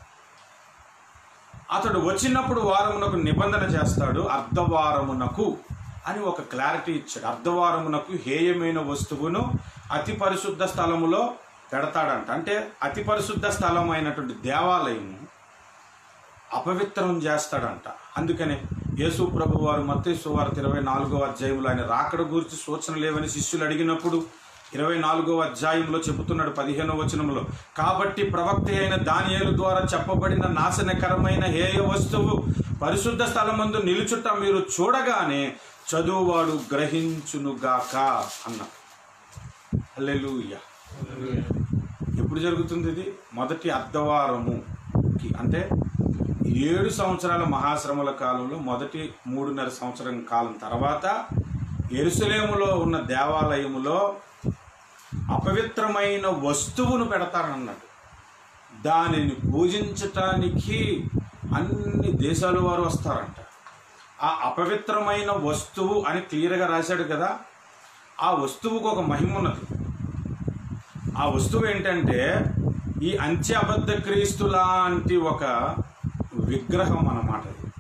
అతడు వచ్చినప్పుడు వారమునకు నిబంధన చేస్తాడు, అర్ధవారమునకు అని ఒక క్లారిటీ ఇచ్చాడు. అర్ధవారమునకు హేయమైన వస్తువును అతి పరిశుద్ధ స్థలములో పెడతాడంట. అంటే అతి పరిశుద్ధ స్థలం అయినటువంటి దేవాలయము అపవిత్రం చేస్తాడంట. అందుకనే యేసు ప్రభు వారు మత్తయి సువార్త ఇరవై నాలుగవ అధ్యాయంలో ఆయన రాకడ గురించి సూచన లేవని శిష్యులు అడిగినప్పుడు ఇరవై నాలుగవ అధ్యాయంలో చెబుతున్నాడు పదిహేనవ వచనంలో, కాబట్టి ప్రవక్త అయిన దానియేలు ద్వారా చెప్పబడిన నాశనకరమైన హేయ వస్తువు పరిశుద్ధ స్థలమందు నిలుచుట మీరు చూడగానే చదువువాడు గ్రహించునుగాక అన్న. హల్లెలూయా. ఎప్పుడు జరుగుతుంది ఇది? మొదటి అర్ధవారముకి, అంటే ఏడు సంవత్సరాల మహాశ్రమల కాలంలో మొదటి మూడున్నర సంవత్సరం కాలం తర్వాత యెరూషలేములో ఉన్న దేవాలయములో అపవిత్రమైన వస్తువును పెడతారన్నాడు. దానిని పూజించటానికి అన్ని దేశాల వారు వస్తారంట. ఆ అపవిత్రమైన వస్తువు అని క్లియర్గా రాశాడు కదా. ఆ వస్తువుకు ఒక మహిమ ఉన్నది. ఆ వస్తువు ఏంటంటే ఈ అంత్య అబద్ధ క్రీస్తు లాంటి ఒక విగ్రహం అన్నమాట.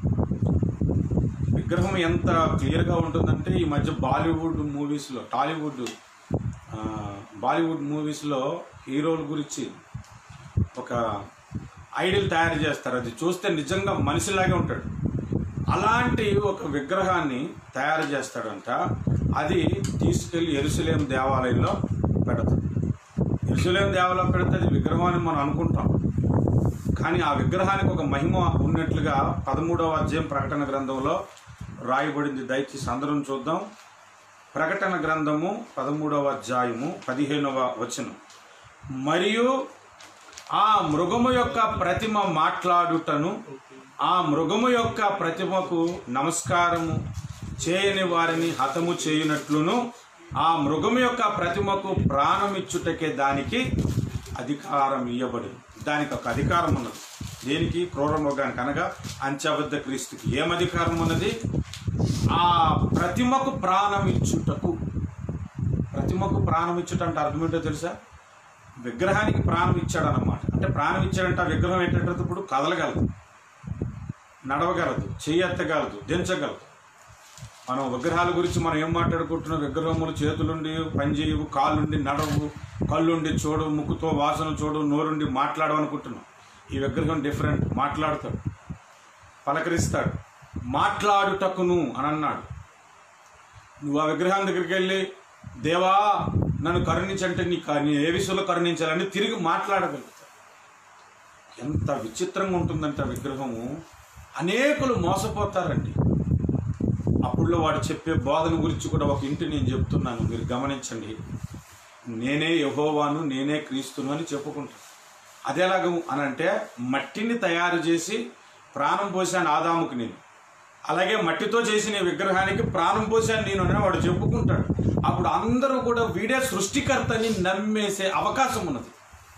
విగ్రహం ఎంత క్లియర్గా ఉంటుందంటే ఈ మధ్య బాలీవుడ్ మూవీస్లో, టాలీవుడ్ బాలీవుడ్ మూవీస్లో హీరోల గురించి ఒక ఐడిల్ తయారు చేస్తారు. అది చూస్తే నిజంగా మనిషిలాగే ఉంటాడు. అలాంటి ఒక విగ్రహాన్ని తయారు చేస్తాడంట. అది తీసుకెళ్ళి యెరూషలేం దేవాలయంలో పెడతాడు. యెరూషలేం దేవాలయం పెడితే అది విగ్రహం అని మనం అనుకుంటాం, కానీ ఆ విగ్రహానికి ఒక మహిమ ఉన్నట్లుగా పదమూడవ అధ్యాయం ప్రకటన గ్రంథంలో రాయబడింది. దయచేసి అందరం చూద్దాం. ప్రకటన గ్రంథము పదమూడవ అధ్యాయము పదిహేనవ వచనం. మరియు ఆ మృగము యొక్క ప్రతిమ మాట్లాడుటను, ఆ మృగము యొక్క ప్రతిమకు నమస్కారము చేయని వారిని హతము చేయునట్లును, ఆ మృగము యొక్క ప్రతిమకు ప్రాణమిచ్చుటకే దానికి అధికారం ఇవ్వబడింది. దానికి ఒక అధికారం ఉన్నది. దేనికి? క్రూర మృగానికి, అనగా అంత్యబద్ధ క్రీస్తుకి. ఏం అధికారం ఉన్నది? ఆ ప్రతిమకు ప్రాణం ఇచ్చుటకు. ప్రతిమకు ప్రాణం ఇచ్చుట అంటే అర్థం ఏంటో తెలుసా? విగ్రహానికి ప్రాణం ఇచ్చాడు అన్నమాట. అంటే ప్రాణం ఇచ్చాడంటే ఆ విగ్రహం ఏంటంటే ఇప్పుడు కదలగలదు, నడవగలదు, చెయ్యెత్తగలదు, దించగలదు. మనం విగ్రహాల గురించి మనం ఏం మాట్లాడుకుంటున్నాం? విగ్రహములు చేతులుండి పనిచేయవు, కాళ్ళుండి నడవు, కళ్ళుండి చూడు, ముక్కుతో వాసన చూడు, నోరుండి మాట్లాడవు అనుకుంటున్నాం. ఈ విగ్రహం డిఫరెంట్. మాట్లాడుతాడు, పలకరిస్తాడు. మాట్లాడుటకును అని అన్నాడు. నువ్వు ఆ విగ్రహం దగ్గరికి వెళ్ళి దేవా నన్ను కరుణించంటే నీ నీ ఏ విషయంలో కరుణించాలని తిరిగి మాట్లాడగలుగుతాడు. ఎంత విచిత్రంగా ఉంటుందంటే ఆ విగ్రహము. అనేకులు మోసపోతారండి. అప్పుడులో వాడు చెప్పే బోధన గురించి కూడా ఒక ఇంటి నేను చెప్తున్నాను, మీరు గమనించండి. నేనే యెహోవాను, నేనే క్రీస్తును అని చెప్పుకుంటాను. అదేలాగ అని అంటే మట్టిని తయారు చేసి ప్రాణం పోసాను ఆదాముకు నేను, అలాగే మట్టితో చేసిన విగ్రహానికి ప్రాణం పోసాను నేను అని వాడు చెప్పుకుంటాడు. అప్పుడు అందరూ కూడా వీడే సృష్టికర్తని నమ్మేసే అవకాశం ఉన్నది.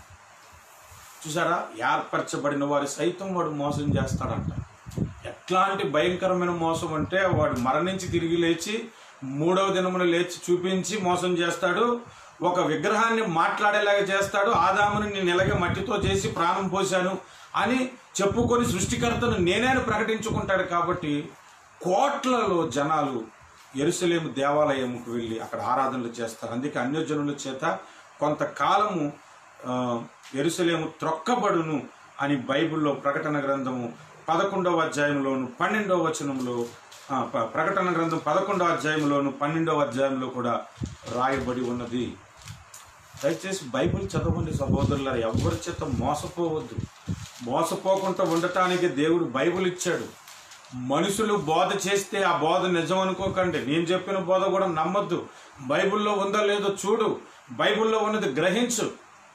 చూసారా? ఏర్పరచబడిన వారి సైతం వాడు మోసం చేస్తాడంట. ఎట్లాంటి భయంకరమైన మోసం అంటే వాడు మరణించి తిరిగి లేచి మూడవ దినమున లేచి చూపించి మోసం చేస్తాడు. ఒక విగ్రహాన్ని మాట్లాడేలాగా చేస్తాడు. ఆదాముని నేను ఇలాగే మట్టితో చేసి ప్రాణం పోశాను అని చెప్పుకొని సృష్టికర్తను నేనే ప్రకటించుకుంటాడు. కాబట్టి కోట్లలో జనాలు యెరూషలేము దేవాలయంకు వెళ్ళి అక్కడ ఆరాధనలు చేస్తారు. అందుకే అన్యజనుల చేత కొంతకాలము యెరూషలేము త్రొక్కబడును అని బైబిల్లో ప్రకటన గ్రంథము పదకొండవ అధ్యాయంలోను పన్నెండవ వచనంలో, ప్రకటన గ్రంథం పదకొండవ అధ్యాయంలోను పన్నెండవ అధ్యాయంలో కూడా రాయబడి ఉన్నది. దయచేసి బైబిల్ చదవండి సహోదరులారా. ఎవరి చేత మోసపోవద్దు. మోసపోకుండా ఉండటానికి దేవుడు బైబిల్ ఇచ్చాడు. మనుషులు బోధ చేస్తే ఆ బోధ నిజం అనుకోకండి. నేను చెప్పిన బోధ కూడా నమ్మొద్దు. బైబిల్లో ఉందో లేదో చూడు, బైబిల్లో ఉన్నది గ్రహించు.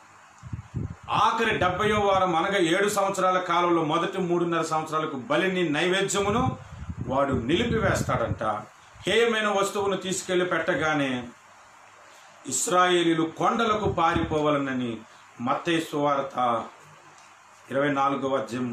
ఆఖరి డెబ్బయో వారం అనగా ఏడు సంవత్సరాల కాలంలో మొదటి మూడున్నర సంవత్సరాలకు బలిని నైవేద్యమును వాడు నిలిపివేస్తాడంట. హేయమైన వస్తువును తీసుకెళ్లి పెట్టగానే ఇశ్రాయేలీలు కొండలకు పారిపోవాలనని మత్తయి సువార్త ఇరవై నాలుగవ అధ్యాయం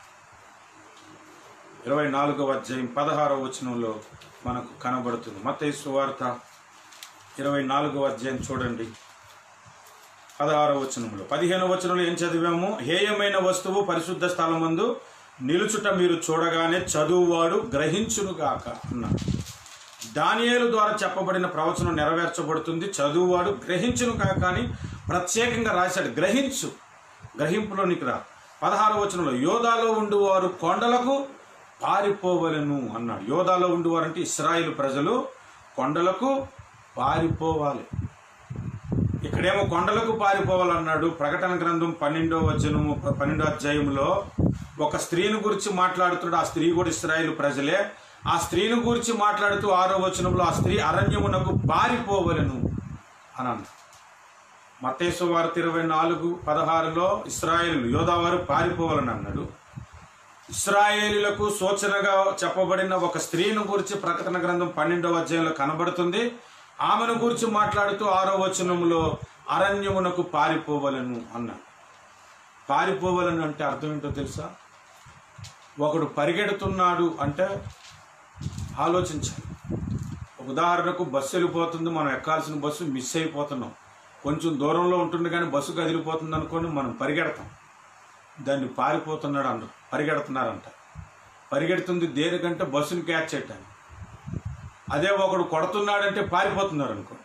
ఇరవై నాలుగవ అధ్యాయం పదహారవ వచనంలో మనకు కనబడుతుంది. మత్తయి సువార్త ఇరవై నాలుగవ అధ్యాయం చూడండి, పదహారవ వచనంలో. పదిహేనవ వచనంలో ఏం చదివాము? హేయమైన వస్తువు పరిశుద్ధ స్థలమందు నిలుచుట మీరు చూడగానే చదువువాడు గ్రహించునుగాక అన్నాడు. దానియేలు ద్వారా చెప్పబడిన ప్రవచనం నెరవేర్చబడుతుంది. చదువువాడు గ్రహించును కాక అని ప్రత్యేకంగా రాశాడు. గ్రహించు, గ్రహింపులోనికి రా. పదహారవ వచనంలో యోధాలో ఉండువారు కొండలకు పారిపోవలను అన్నాడు. యోధాలో ఉండువారు అంటే ఇశ్రాయేలు ప్రజలు కొండలకు పారిపోవాలి. ఇక్కడేమో కొండలకు పారిపోవాలన్నాడు. ప్రకటన గ్రంథం పన్నెండో వచనము పన్నెండో అధ్యాయంలో ఒక స్త్రీని గురించి మాట్లాడుతున్నాడు. ఆ స్త్రీ కూడా ఇశ్రాయేలు ప్రజలే. ఆ స్త్రీని గురించి మాట్లాడుతూ ఆరో వచనంలో ఆ స్త్రీ అరణ్యమునకు పారిపోవలను అని అన్నాడు. మత్తయి సువార్త ఇరవై నాలుగు పదహారులో ఇశ్రాయేలు యోధావారు పారిపోవాలని అన్నాడు. ఇశ్రాయేలులకు సూచనగా చెప్పబడిన ఒక స్త్రీని గురించి ప్రకటన గ్రంథం పన్నెండవ అధ్యాయంలో కనబడుతుంది. ఆమెను గురించి మాట్లాడుతూ ఆరో వచనంలో అరణ్యమునకు పారిపోవలను అన్నాడు. పారిపోవలను అంటే అర్థం ఏంటో తెలుసా? ఒకడు పరిగెడుతున్నాడు అంటే ఆలోచించాలి. ఉదాహరణకు బస్సు వెళ్ళిపోతుంది, మనం ఎక్కాల్సిన బస్సు మిస్ అయిపోతున్నాం, కొంచెం దూరంలో ఉంటుంది కానీ బస్సు కదిలిపోతుంది అనుకోని మనం పరిగెడతాం, దాన్ని పారిపోతున్నాడు అంట, పరిగెడుతున్నారంట. పరిగెడుతుంది దేనికంటే బస్సుని క్యాచ్ చేయటానికి. అదే ఒకడు కొడుతున్నాడంటే పారిపోతున్నారు అనుకోండి.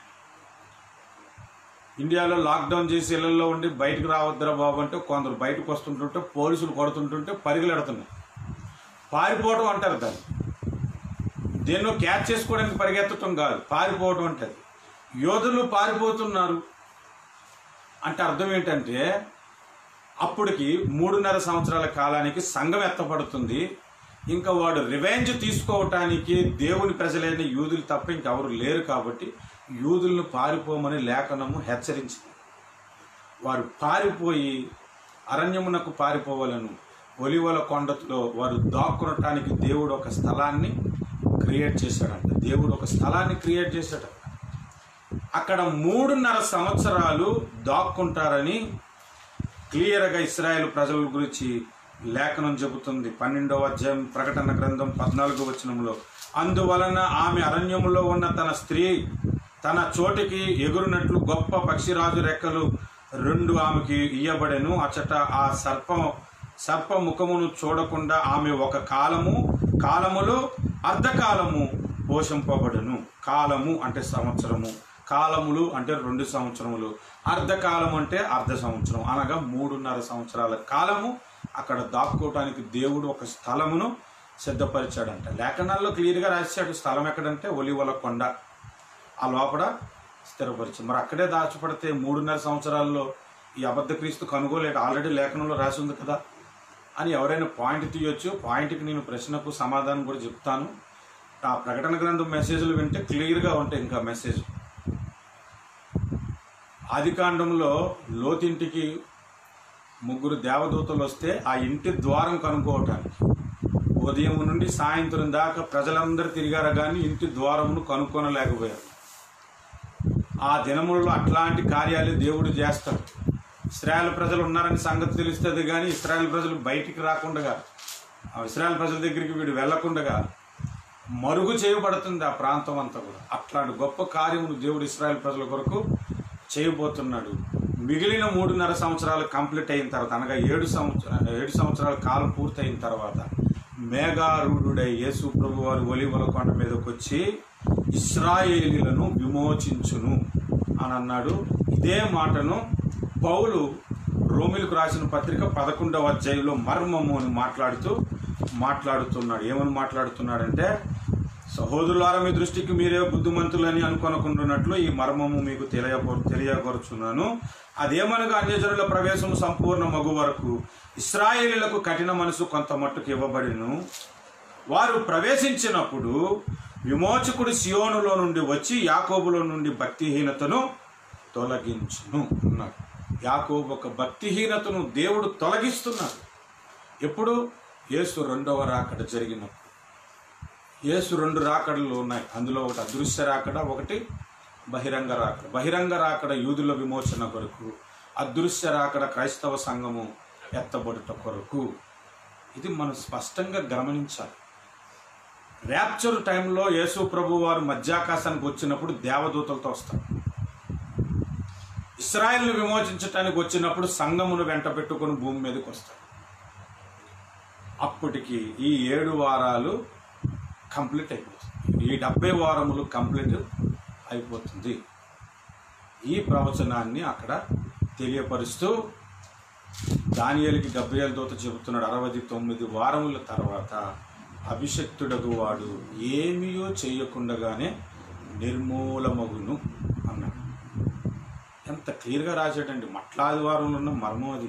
ఇండియాలో లాక్డౌన్ చేసి ఇళ్లలో ఉండి బయటకు రావద్దురా బాబు అంటే కొందరు బయటకు వస్తుంటుంటే పోలీసులు కొడుతుంటుంటే పరిగెడుతున్నాయి, పారిపోవడం అంటారు దాన్ని. దేన్నో క్యాచ్ చేసుకోవడానికి పరిగెత్తడం కాదు, పారిపోవడం అంటారు. యోధులు పారిపోతున్నారు అంటే అర్థం ఏంటంటే అప్పటికి మూడున్నర సంవత్సరాల కాలానికి సంఘం ఎత్తపడుతుంది. ఇంకా వాడు రివెంజ్ తీసుకోవటానికి దేవుని ప్రజలైన యూదులు తప్ప ఇంకెవరు లేరు కాబట్టి యూదులను పారిపోమని లేఖనము హెచ్చరించింది. వారు పారిపోయి అరణ్యమునకు పారిపోవాలను ఒలివల కొండలో వారు దాక్కునటానికి దేవుడు ఒక స్థలాన్ని క్రియేట్ చేశాడంట. దేవుడు ఒక స్థలాన్ని క్రియేట్ చేశాడంట. అక్కడ మూడున్నర సంవత్సరాలు దాక్కుంటారని క్లియర్గా ఇశ్రాయేలు ప్రజల గురించి లేఖనం చెబుతుంది. పన్నెండవ అధ్యాయం ప్రకటన గ్రంథం పద్నాలుగో వచనంలో, అందువలన ఆమె అరణ్యములో ఉన్న తన స్త్రీ తన చోటికి ఎగురునట్లు గొప్ప పక్షిరాజు రెక్కలు రెండు ఆమెకి ఇయ్యబడెను. అచట ఆ సర్ప సర్ప ముఖమును చూడకుండా ఆమె ఒక కాలము కాలములో అర్ధకాలము పోషింపబడును. కాలము అంటే సంవత్సరము, కాలములు అంటే రెండు సంవత్సరములు, అర్ధకాలం అంటే అర్ధ సంవత్సరం, అనగా మూడున్నర సంవత్సరాల కాలము అక్కడ దాక్కోవటానికి దేవుడు ఒక స్థలమును సిద్ధపరిచాడంట. లేఖనాల్లో క్లియర్గా రాశాడు. స్థలం ఎక్కడంటే ఒలివల కొండ, ఆ లోపల స్థిరపరిచి మరి అక్కడే దాచిపడితే మూడున్నర సంవత్సరాల్లో ఈ అబద్ధ క్రీస్తు కనుగోలేడు, ఆల్రెడీ లేఖనంలో రాసి ఉంది కదా అని ఎవరైనా పాయింట్ తీయొచ్చు. పాయింట్కి నేను ప్రశ్నకు సమాధానం కూడా చెప్తాను. ఆ ప్రకటన గ్రంథం మెసేజ్లు వింటే క్లియర్గా ఉంటాయి. ఇంకా మెసేజ్ ఆదికాండంలో లోతింటికి ముగ్గురు దేవదూతలు వస్తే ఆ ఇంటి ద్వారం కనుక్కోవటానికి ఉదయం నుండి సాయంత్రం దాకా ప్రజలందరూ తిరిగారు కానీ ఇంటి ద్వారమును కనుక్కొనలేకపోయారు. ఆ దినములలో అట్లాంటి కార్యాలు దేవుడు చేస్తాడు. ఇశ్రాయేల్ ప్రజలు ఉన్నారని సంగతి తెలుస్తుంది కానీ ఇశ్రాయేల్ ప్రజలు బయటికి రాకుండా, ఇశ్రాయేల్ ప్రజల దగ్గరికి వీడు వెళ్లకుండా మరుగు చేయబడుతుంది ఆ ప్రాంతం అంతా కూడా. అట్లాంటి గొప్ప కార్యములు దేవుడు ఇశ్రాయేల్ ప్రజల కొరకు చేయబోతున్నాడు. మిగిలిన మూడున్నర సంవత్సరాలు కంప్లీట్ అయిన తర్వాత, అనగా ఏడు సంవత్సరాలు ఏడు సంవత్సరాల కాలం పూర్తయిన తర్వాత మేఘారూఢుడై యేసు ప్రభు వారు ఒలీవల కొండ మీదకి వచ్చి ఇశ్రాయేలీలను విమోచించును అని అన్నాడు. ఇదే మాటను పౌలు రోమిలకు రాసిన పత్రిక పదకొండవ అధ్యాయంలో మర్మము అని మాట్లాడుతూ మాట్లాడుతున్నాడు. ఏమని మాట్లాడుతున్నాడంటే, సహోదరులారా మీ దృష్టికి మీరే బుద్ధిమంతులని అనుకొనకుండానట్లు ఈ మర్మము మీకు తెలియ తెలియకొరుచున్నాను. అదేమనగా అన్యజనుల ప్రవేశం సంపూర్ణ మగు వరకు ఇశ్రాయేలీలకు కఠిన మనసు కొంత మట్టుకు ఇవ్వబడిను. వారు ప్రవేశించినప్పుడు విమోచకుడు సియోనులో నుండి వచ్చి యాకోబులో నుండి భక్తిహీనతను తొలగించును అన్నాడు. యాకోబు ఒక భక్తిహీనతను దేవుడు తొలగిస్తున్నాడు. ఎప్పుడు? యేసు రెండవ రాకడ జరిగినప్పుడు. యేసు రెండు రాకడలు ఉన్నాయి. అందులో ఒకటి అదృశ్య రాకడ, ఒకటి బహిరంగ రాకడ. బహిరంగ రాకడ యూదుల విమోచన కొరకు, అదృశ్య రాకడ క్రైస్తవ సంఘము ఎత్తబడుట కొరకు. ఇది మనం స్పష్టంగా గమనించాలి. ర్యాప్చర్ టైంలో యేసు ప్రభు వారు మధ్యాకాశానికి వచ్చినప్పుడు దేవదూతలతో వస్తారు. ఇశ్రాయేల్ను విమోచించటానికి వచ్చినప్పుడు సంఘమును వెంట పెట్టుకుని భూమి మీదకి వస్తారు. అప్పటికి ఈ ఏడు వారాలు కంప్లీట్ అయిపోతుంది. ఈ డెబ్బై వారములు కంప్లీట్ అయిపోతుంది. ఈ ప్రవచనాన్ని అక్కడ తెలియపరుస్తూ దానియేలుకి గబ్రియేలు దూత చెబుతున్నాడు, అరవై తొమ్మిది వారముల తర్వాత అభిషక్తుడగు వాడు ఏమీయో చేయకుండగానే నిర్మూలమగును అన్నాడు. ఎంత క్లియర్గా రాశాడండి. మట్లాది వారంలో ఉన్న మర్మం అది.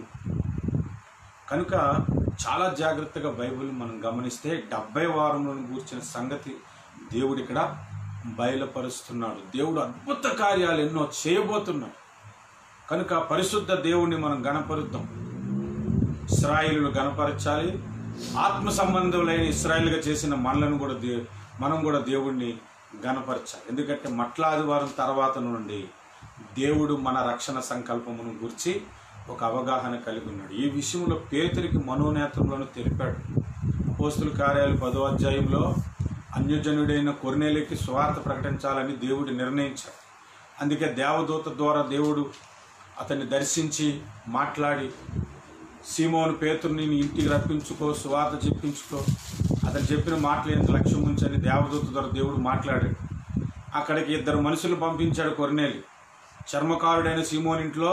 కనుక చాలా జాగ్రత్తగా బైబిల్ మనం గమనిస్తే డెబ్బై వారంలో కూర్చిన సంగతి దేవుడు ఇక్కడ బయలుపరుస్తున్నాడు. దేవుడు అద్భుత కార్యాలు ఎన్నో చేయబోతున్నాడు. కనుక పరిశుద్ధ దేవుణ్ణి మనం గణపరుద్దాం. ఇశ్రాయేలును గణపరచాలి. ఆత్మ సంబంధులైన ఇశ్రాయేలుగా చేసిన మనలను కూడా దే మనం కూడా దేవుణ్ణి గణపరచాలి. ఎందుకంటే మట్ల ఆదివారం తర్వాత నుండి దేవుడు మన రక్షణ సంకల్పమును గురించి ఒక అవగాహన కలిగి ఉన్నాడు. ఈ విషయంలో పేతురికి మనోనేత్రంలోనూ తెలిపాడు. అపోస్తుల కార్యాలు పదో అధ్యాయంలో అన్యజనుడైన కొర్నేలికి సువార్త ప్రకటించాలని దేవుడు నిర్ణయించాడు. అందుకే దేవదూత ద్వారా దేవుడు అతన్ని దర్శించి మాట్లాడి, సీమోను పేతురుని నీ ఇంటికి రప్పించుకో, సువార్త చెప్పించుకో, అతను చెప్పిన మాటలు ఎంత లక్ష్యం ఉంచని దేవదూత ద్వారా దేవుడు మాట్లాడాడు. అక్కడికి ఇద్దరు మనుషులు పంపించాడు కొర్నేలి. చర్మకారుడైన సీమోన్ ఇంట్లో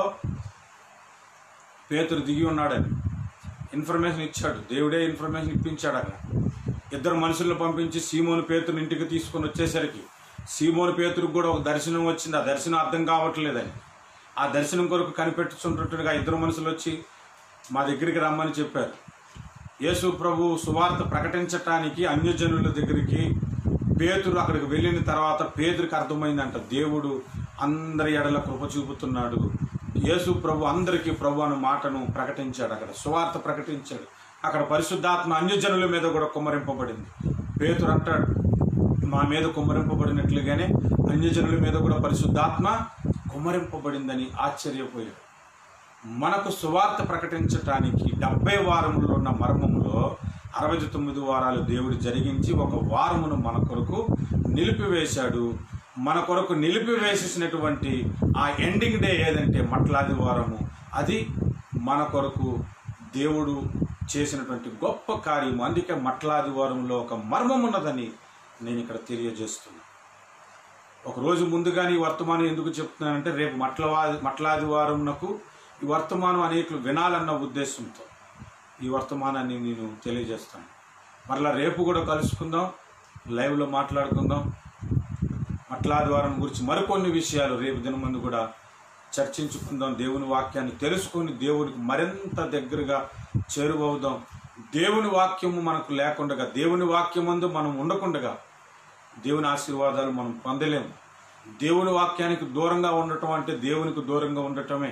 పేతురు దిగి ఉన్నాడని ఇన్ఫర్మేషన్ ఇచ్చాడు. దేవుడే ఇన్ఫర్మేషన్ ఇప్పించాడు. అక్కడ ఇద్దరు మనుషులను పంపించి సీమోను పేతురుని ఇంటికి తీసుకొని వచ్చేసరికి సీమోను పేతురుకు కూడా ఒక దర్శనం వచ్చింది. ఆ దర్శనం అర్థం కావట్లేదని ఆ దర్శనం కొరకు కనిపెట్టుకుంటుండగా ఇద్దరు మనుషులు వచ్చి మా దగ్గరికి రమ్మని చెప్పారు. యేసు ప్రభు సువార్త ప్రకటించటానికి అన్యజనుల దగ్గరికి పేతురు అక్కడికి వెళ్ళిన తర్వాత పేతురికి అర్థమైందంట, దేవుడు అందరి ఎడల కృప చూపుతున్నాడు. యేసు ప్రభు అందరికీ ప్రభు అనే మాటను ప్రకటించాడు. అక్కడ సువార్త ప్రకటించాడు. అక్కడ పరిశుద్ధాత్మ అన్యజనుల మీద కూడా కుమ్మరింపబడింది. పేతురు అంటాడు, మా మీద కుమ్మరింపబడినట్లుగానే అన్యజనుల మీద కూడా పరిశుద్ధాత్మ కుమ్మరింపబడిందని ఆశ్చర్యపోయాడు. మనకు సువార్త ప్రకటించటానికి డెబ్బై వారములో ఉన్న మర్మములో అరవై తొమ్మిది వారాలు దేవుడు జరిగించి ఒక వారమును మన కొరకు నిలిపివేశాడు. మన కొరకు నిలిపివేసేసినటువంటి ఆ ఎండింగ్ డే ఏదంటే మట్లాది వారము, అది మన కొరకు దేవుడు చేసినటువంటి గొప్ప కార్యము. అందుకే మట్లాది వారంలో ఒక మర్మం ఉన్నదని నేను ఇక్కడ తెలియజేస్తున్నాను. ఒకరోజు ముందుగానే ఈ వర్తమానం ఎందుకు చెప్తున్నానంటే రేపు మట్లవా మట్లాది వారంకు ఈ వర్తమానం అనేకులు వినాలన్న ఉద్దేశంతో ఈ వర్తమానాన్ని నేను తెలియజేస్తాను. మరలా రేపు కూడా కలుసుకుందాం, లైవ్లో మాట్లాడుకుందాం. మట్లాది వారం గురించి మరికొన్ని విషయాలు రేపు దినం ముందు కూడా చర్చించుకుందాం. దేవుని వాక్యాన్ని తెలుసుకొని దేవునికి మరింత దగ్గరగా చేరువవుదాం. దేవుని వాక్యము మనకు లేకుండగా, దేవుని వాక్యమందు మనం ఉండకుండగా దేవుని ఆశీర్వాదాలు మనం పొందలేము. దేవుని వాక్యానికి దూరంగా ఉండటం అంటే దేవునికి దూరంగా ఉండటమే.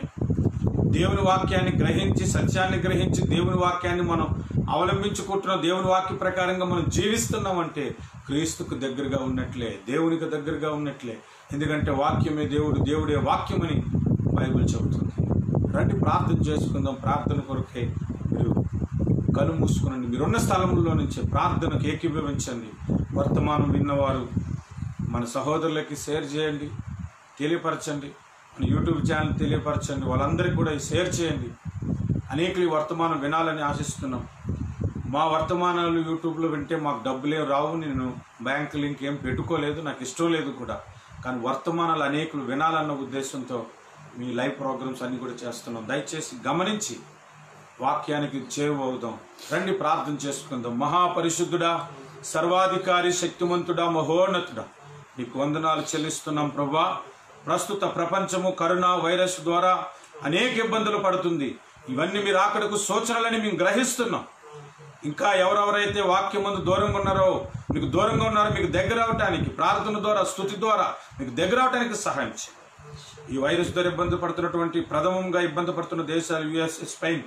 దేవుని వాక్యాన్ని గ్రహించి, సత్యాన్ని గ్రహించి దేవుని వాక్యాన్ని మనం అవలంబించుకుంటున్నాం, దేవుని వాక్య ప్రకారంగా మనం జీవిస్తున్నామంటే క్రీస్తుకు దగ్గరగా ఉన్నట్లే, దేవునికి దగ్గరగా ఉన్నట్లే. ఎందుకంటే వాక్యమే దేవుడు, దేవుడే వాక్యమని బైబిల్ చెబుతుంది. రండి ప్రార్థన చేసుకుందాం. ప్రార్థన కొరకే మీరు కళ్ళు మూసుకునండి. మీరున్న స్థలంలో నుంచి ప్రార్థనకు ఏకీభవించండి. వర్తమానం విన్నవారు మన సహోదరులకి షేర్ చేయండి, తెలియపరచండి. మన యూట్యూబ్ ఛానల్ తెలియపరచండి, వాళ్ళందరికీ కూడా షేర్ చేయండి. అనేకులు ఈ వర్తమానం వినాలని ఆశిస్తున్నాం. మా వర్తమానాలు యూట్యూబ్లో వింటే మాకు డబ్బులే రావు, నేను బ్యాంక్ లింక్ ఏం పెట్టుకోలేదు, నాకు ఇష్టం లేదు కూడా. కానీ వర్తమానాలు అనేకులు వినాలన్న ఉద్దేశంతో మీ లైవ్ ప్రోగ్రామ్స్ అన్నీ కూడా చేస్తున్నాం. దయచేసి గమనించి వాక్యానికి చేరువవుదాం. రండి ప్రార్థన చేసుకుందాం. మహాపరిశుద్ధుడా, సర్వాధికారి, శక్తిమంతుడా, మహోన్నతుడా, నీకు వందనాలు చెల్లిస్తున్నాం ప్రభువా. ప్రస్తుత ప్రపంచము కరోనా వైరస్ ద్వారా అనేక ఇబ్బందులు పడుతుంది. ఇవన్నీ మీరు అక్కడకు సూచనలని మేము గ్రహిస్తున్నాం. ఇంకా ఎవరెవరైతే వాక్యం ముందు దూరంగా ఉన్నారో, మీకు దూరంగా ఉన్నారో మీకు దగ్గర అవటానికి ప్రార్థన ద్వారా, స్తుతి ద్వారా మీకు దగ్గర అవటానికి సహాయం చేయండి. ఈ వైరస్ ద్వారా ఇబ్బంది పడుతున్నటువంటి, ప్రథమంగా ఇబ్బంది పడుతున్న దేశాలు యుఎస్, స్పెయిన్,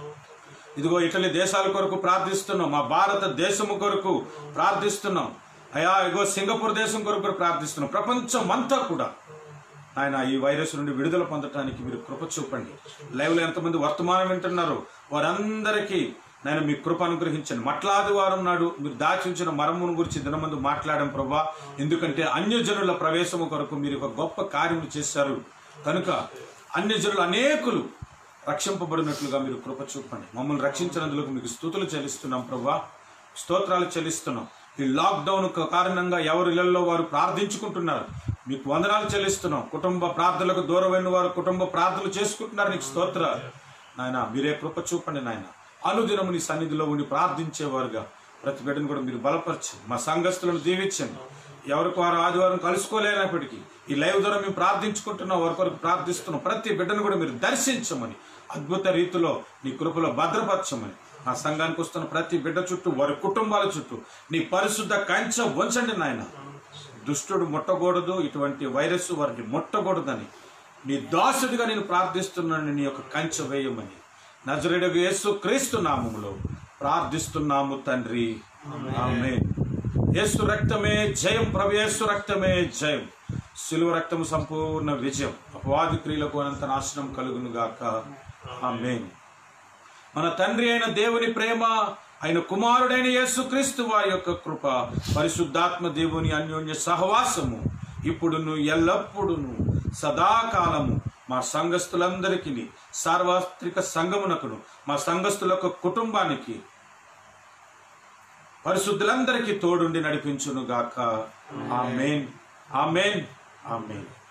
ఇదిగో ఇటలీ దేశాల కొరకు ప్రార్థిస్తున్నాం. మా భారతదేశము కొరకు ప్రార్థిస్తున్నాం. అయా ఇగో సింగపూర్ దేశం కొరకు ప్రార్థిస్తున్నాం. ప్రపంచం అంతా కూడా ఆయన ఈ వైరస్ నుండి విడుదల పొందటానికి మీరు కృప చూపండి. లైవ్లో ఎంతమంది వర్తమానం వింటున్నారో వారందరికీ నేను మీ కృప అనుగ్రహించండి. మట్లాది వారం నాడు మీరు దాచి ఉంచిన మరమును గురించి దినమందు మాట్లాడాం ప్రభా. ఎందుకంటే అన్యజనుల ప్రవేశము కొరకు మీరు ఒక గొప్ప కార్యములు చేశారు కనుక అన్యజనులు అనేకులు రక్షింపబడినట్లుగా మీరు కృప చూపండి. మమ్మల్ని రక్షించినందుకు మీకు స్తుతులు చెల్లిస్తున్నాం ప్రభా, స్తోత్రాలు చెల్లిస్తున్నాం. ఈ లాక్డౌన్ కారణంగా ఎవరి ఇళ్లలో వారు ప్రార్థించుకుంటున్నారు, మీకు వందనాలు చెల్లిస్తున్నాం. కుటుంబ ప్రార్థనలకు దూరమైన వారు కుటుంబ ప్రార్థనలు చేసుకుంటున్నారు, నీకు స్తోత్రాలు. నాయన మీరే కృప చూపండి. నాయన అనుదినము నీ సన్నిధిలో ఉండి ప్రార్థించేవారుగా ప్రతి బిడ్డను కూడా మీరు బలపరచండి. మా సంఘస్థులను దీవించండి. ఎవరికి వారు ఆదివారం కలుసుకోలేనప్పటికీ ఈ లైవ్ ద్వారా మేము ప్రార్థించుకుంటున్నాం, వారి కొరకు ప్రార్థిస్తున్నాం. ప్రతి బిడ్డను కూడా మీరు దర్శించమని, అద్భుత రీతిలో నీ కృపలో భద్రపరచమని, ఆ సంఘానికి వస్తున్న ప్రతి బిడ్డ చుట్టూ, వారి కుటుంబాల చుట్టూ నీ పరిశుద్ధ కంచె ఉంచండి నాయన. దుష్టుడు ముట్టకూడదు, ఇటువంటి వైరస్ వారిని ముట్టకూడదని నీ దాసుడిగా నేను ప్రార్థిస్తున్నాను. నీ యొక్క కంచె వేయమని నజరేయుడగు యేసు క్రీస్తు నామములో ప్రార్థిస్తున్నాము తండ్రి, ఆమేన్. యేసు రక్తమే జయం, ప్రభు యేసు రక్తమే జయం. శిలువ రక్తము సంపూర్ణ విజయం. అపవాది క్రియలకు అనంత నాశనం కలుగును గాక, ఆమేన్. మన తండ్రి అయిన దేవుని ప్రేమ, ఆయన కుమారుడైన యేసుక్రీస్తు వారి యొక్క కృప, పరిశుద్ధాత్మ దేవుని అన్యోన్య సహవాసము ఇప్పుడును ఎల్లప్పుడును సదాకాలము మా సంఘస్థులందరికీ, సార్వత్రిక సంఘమునకును, మా సంఘస్థుల యొక్క కుటుంబానికి, పరిశుద్ధులందరికీ తోడుండి నడిపించును గాక. ఆమేన్, ఆమేన్, ఆమేన్.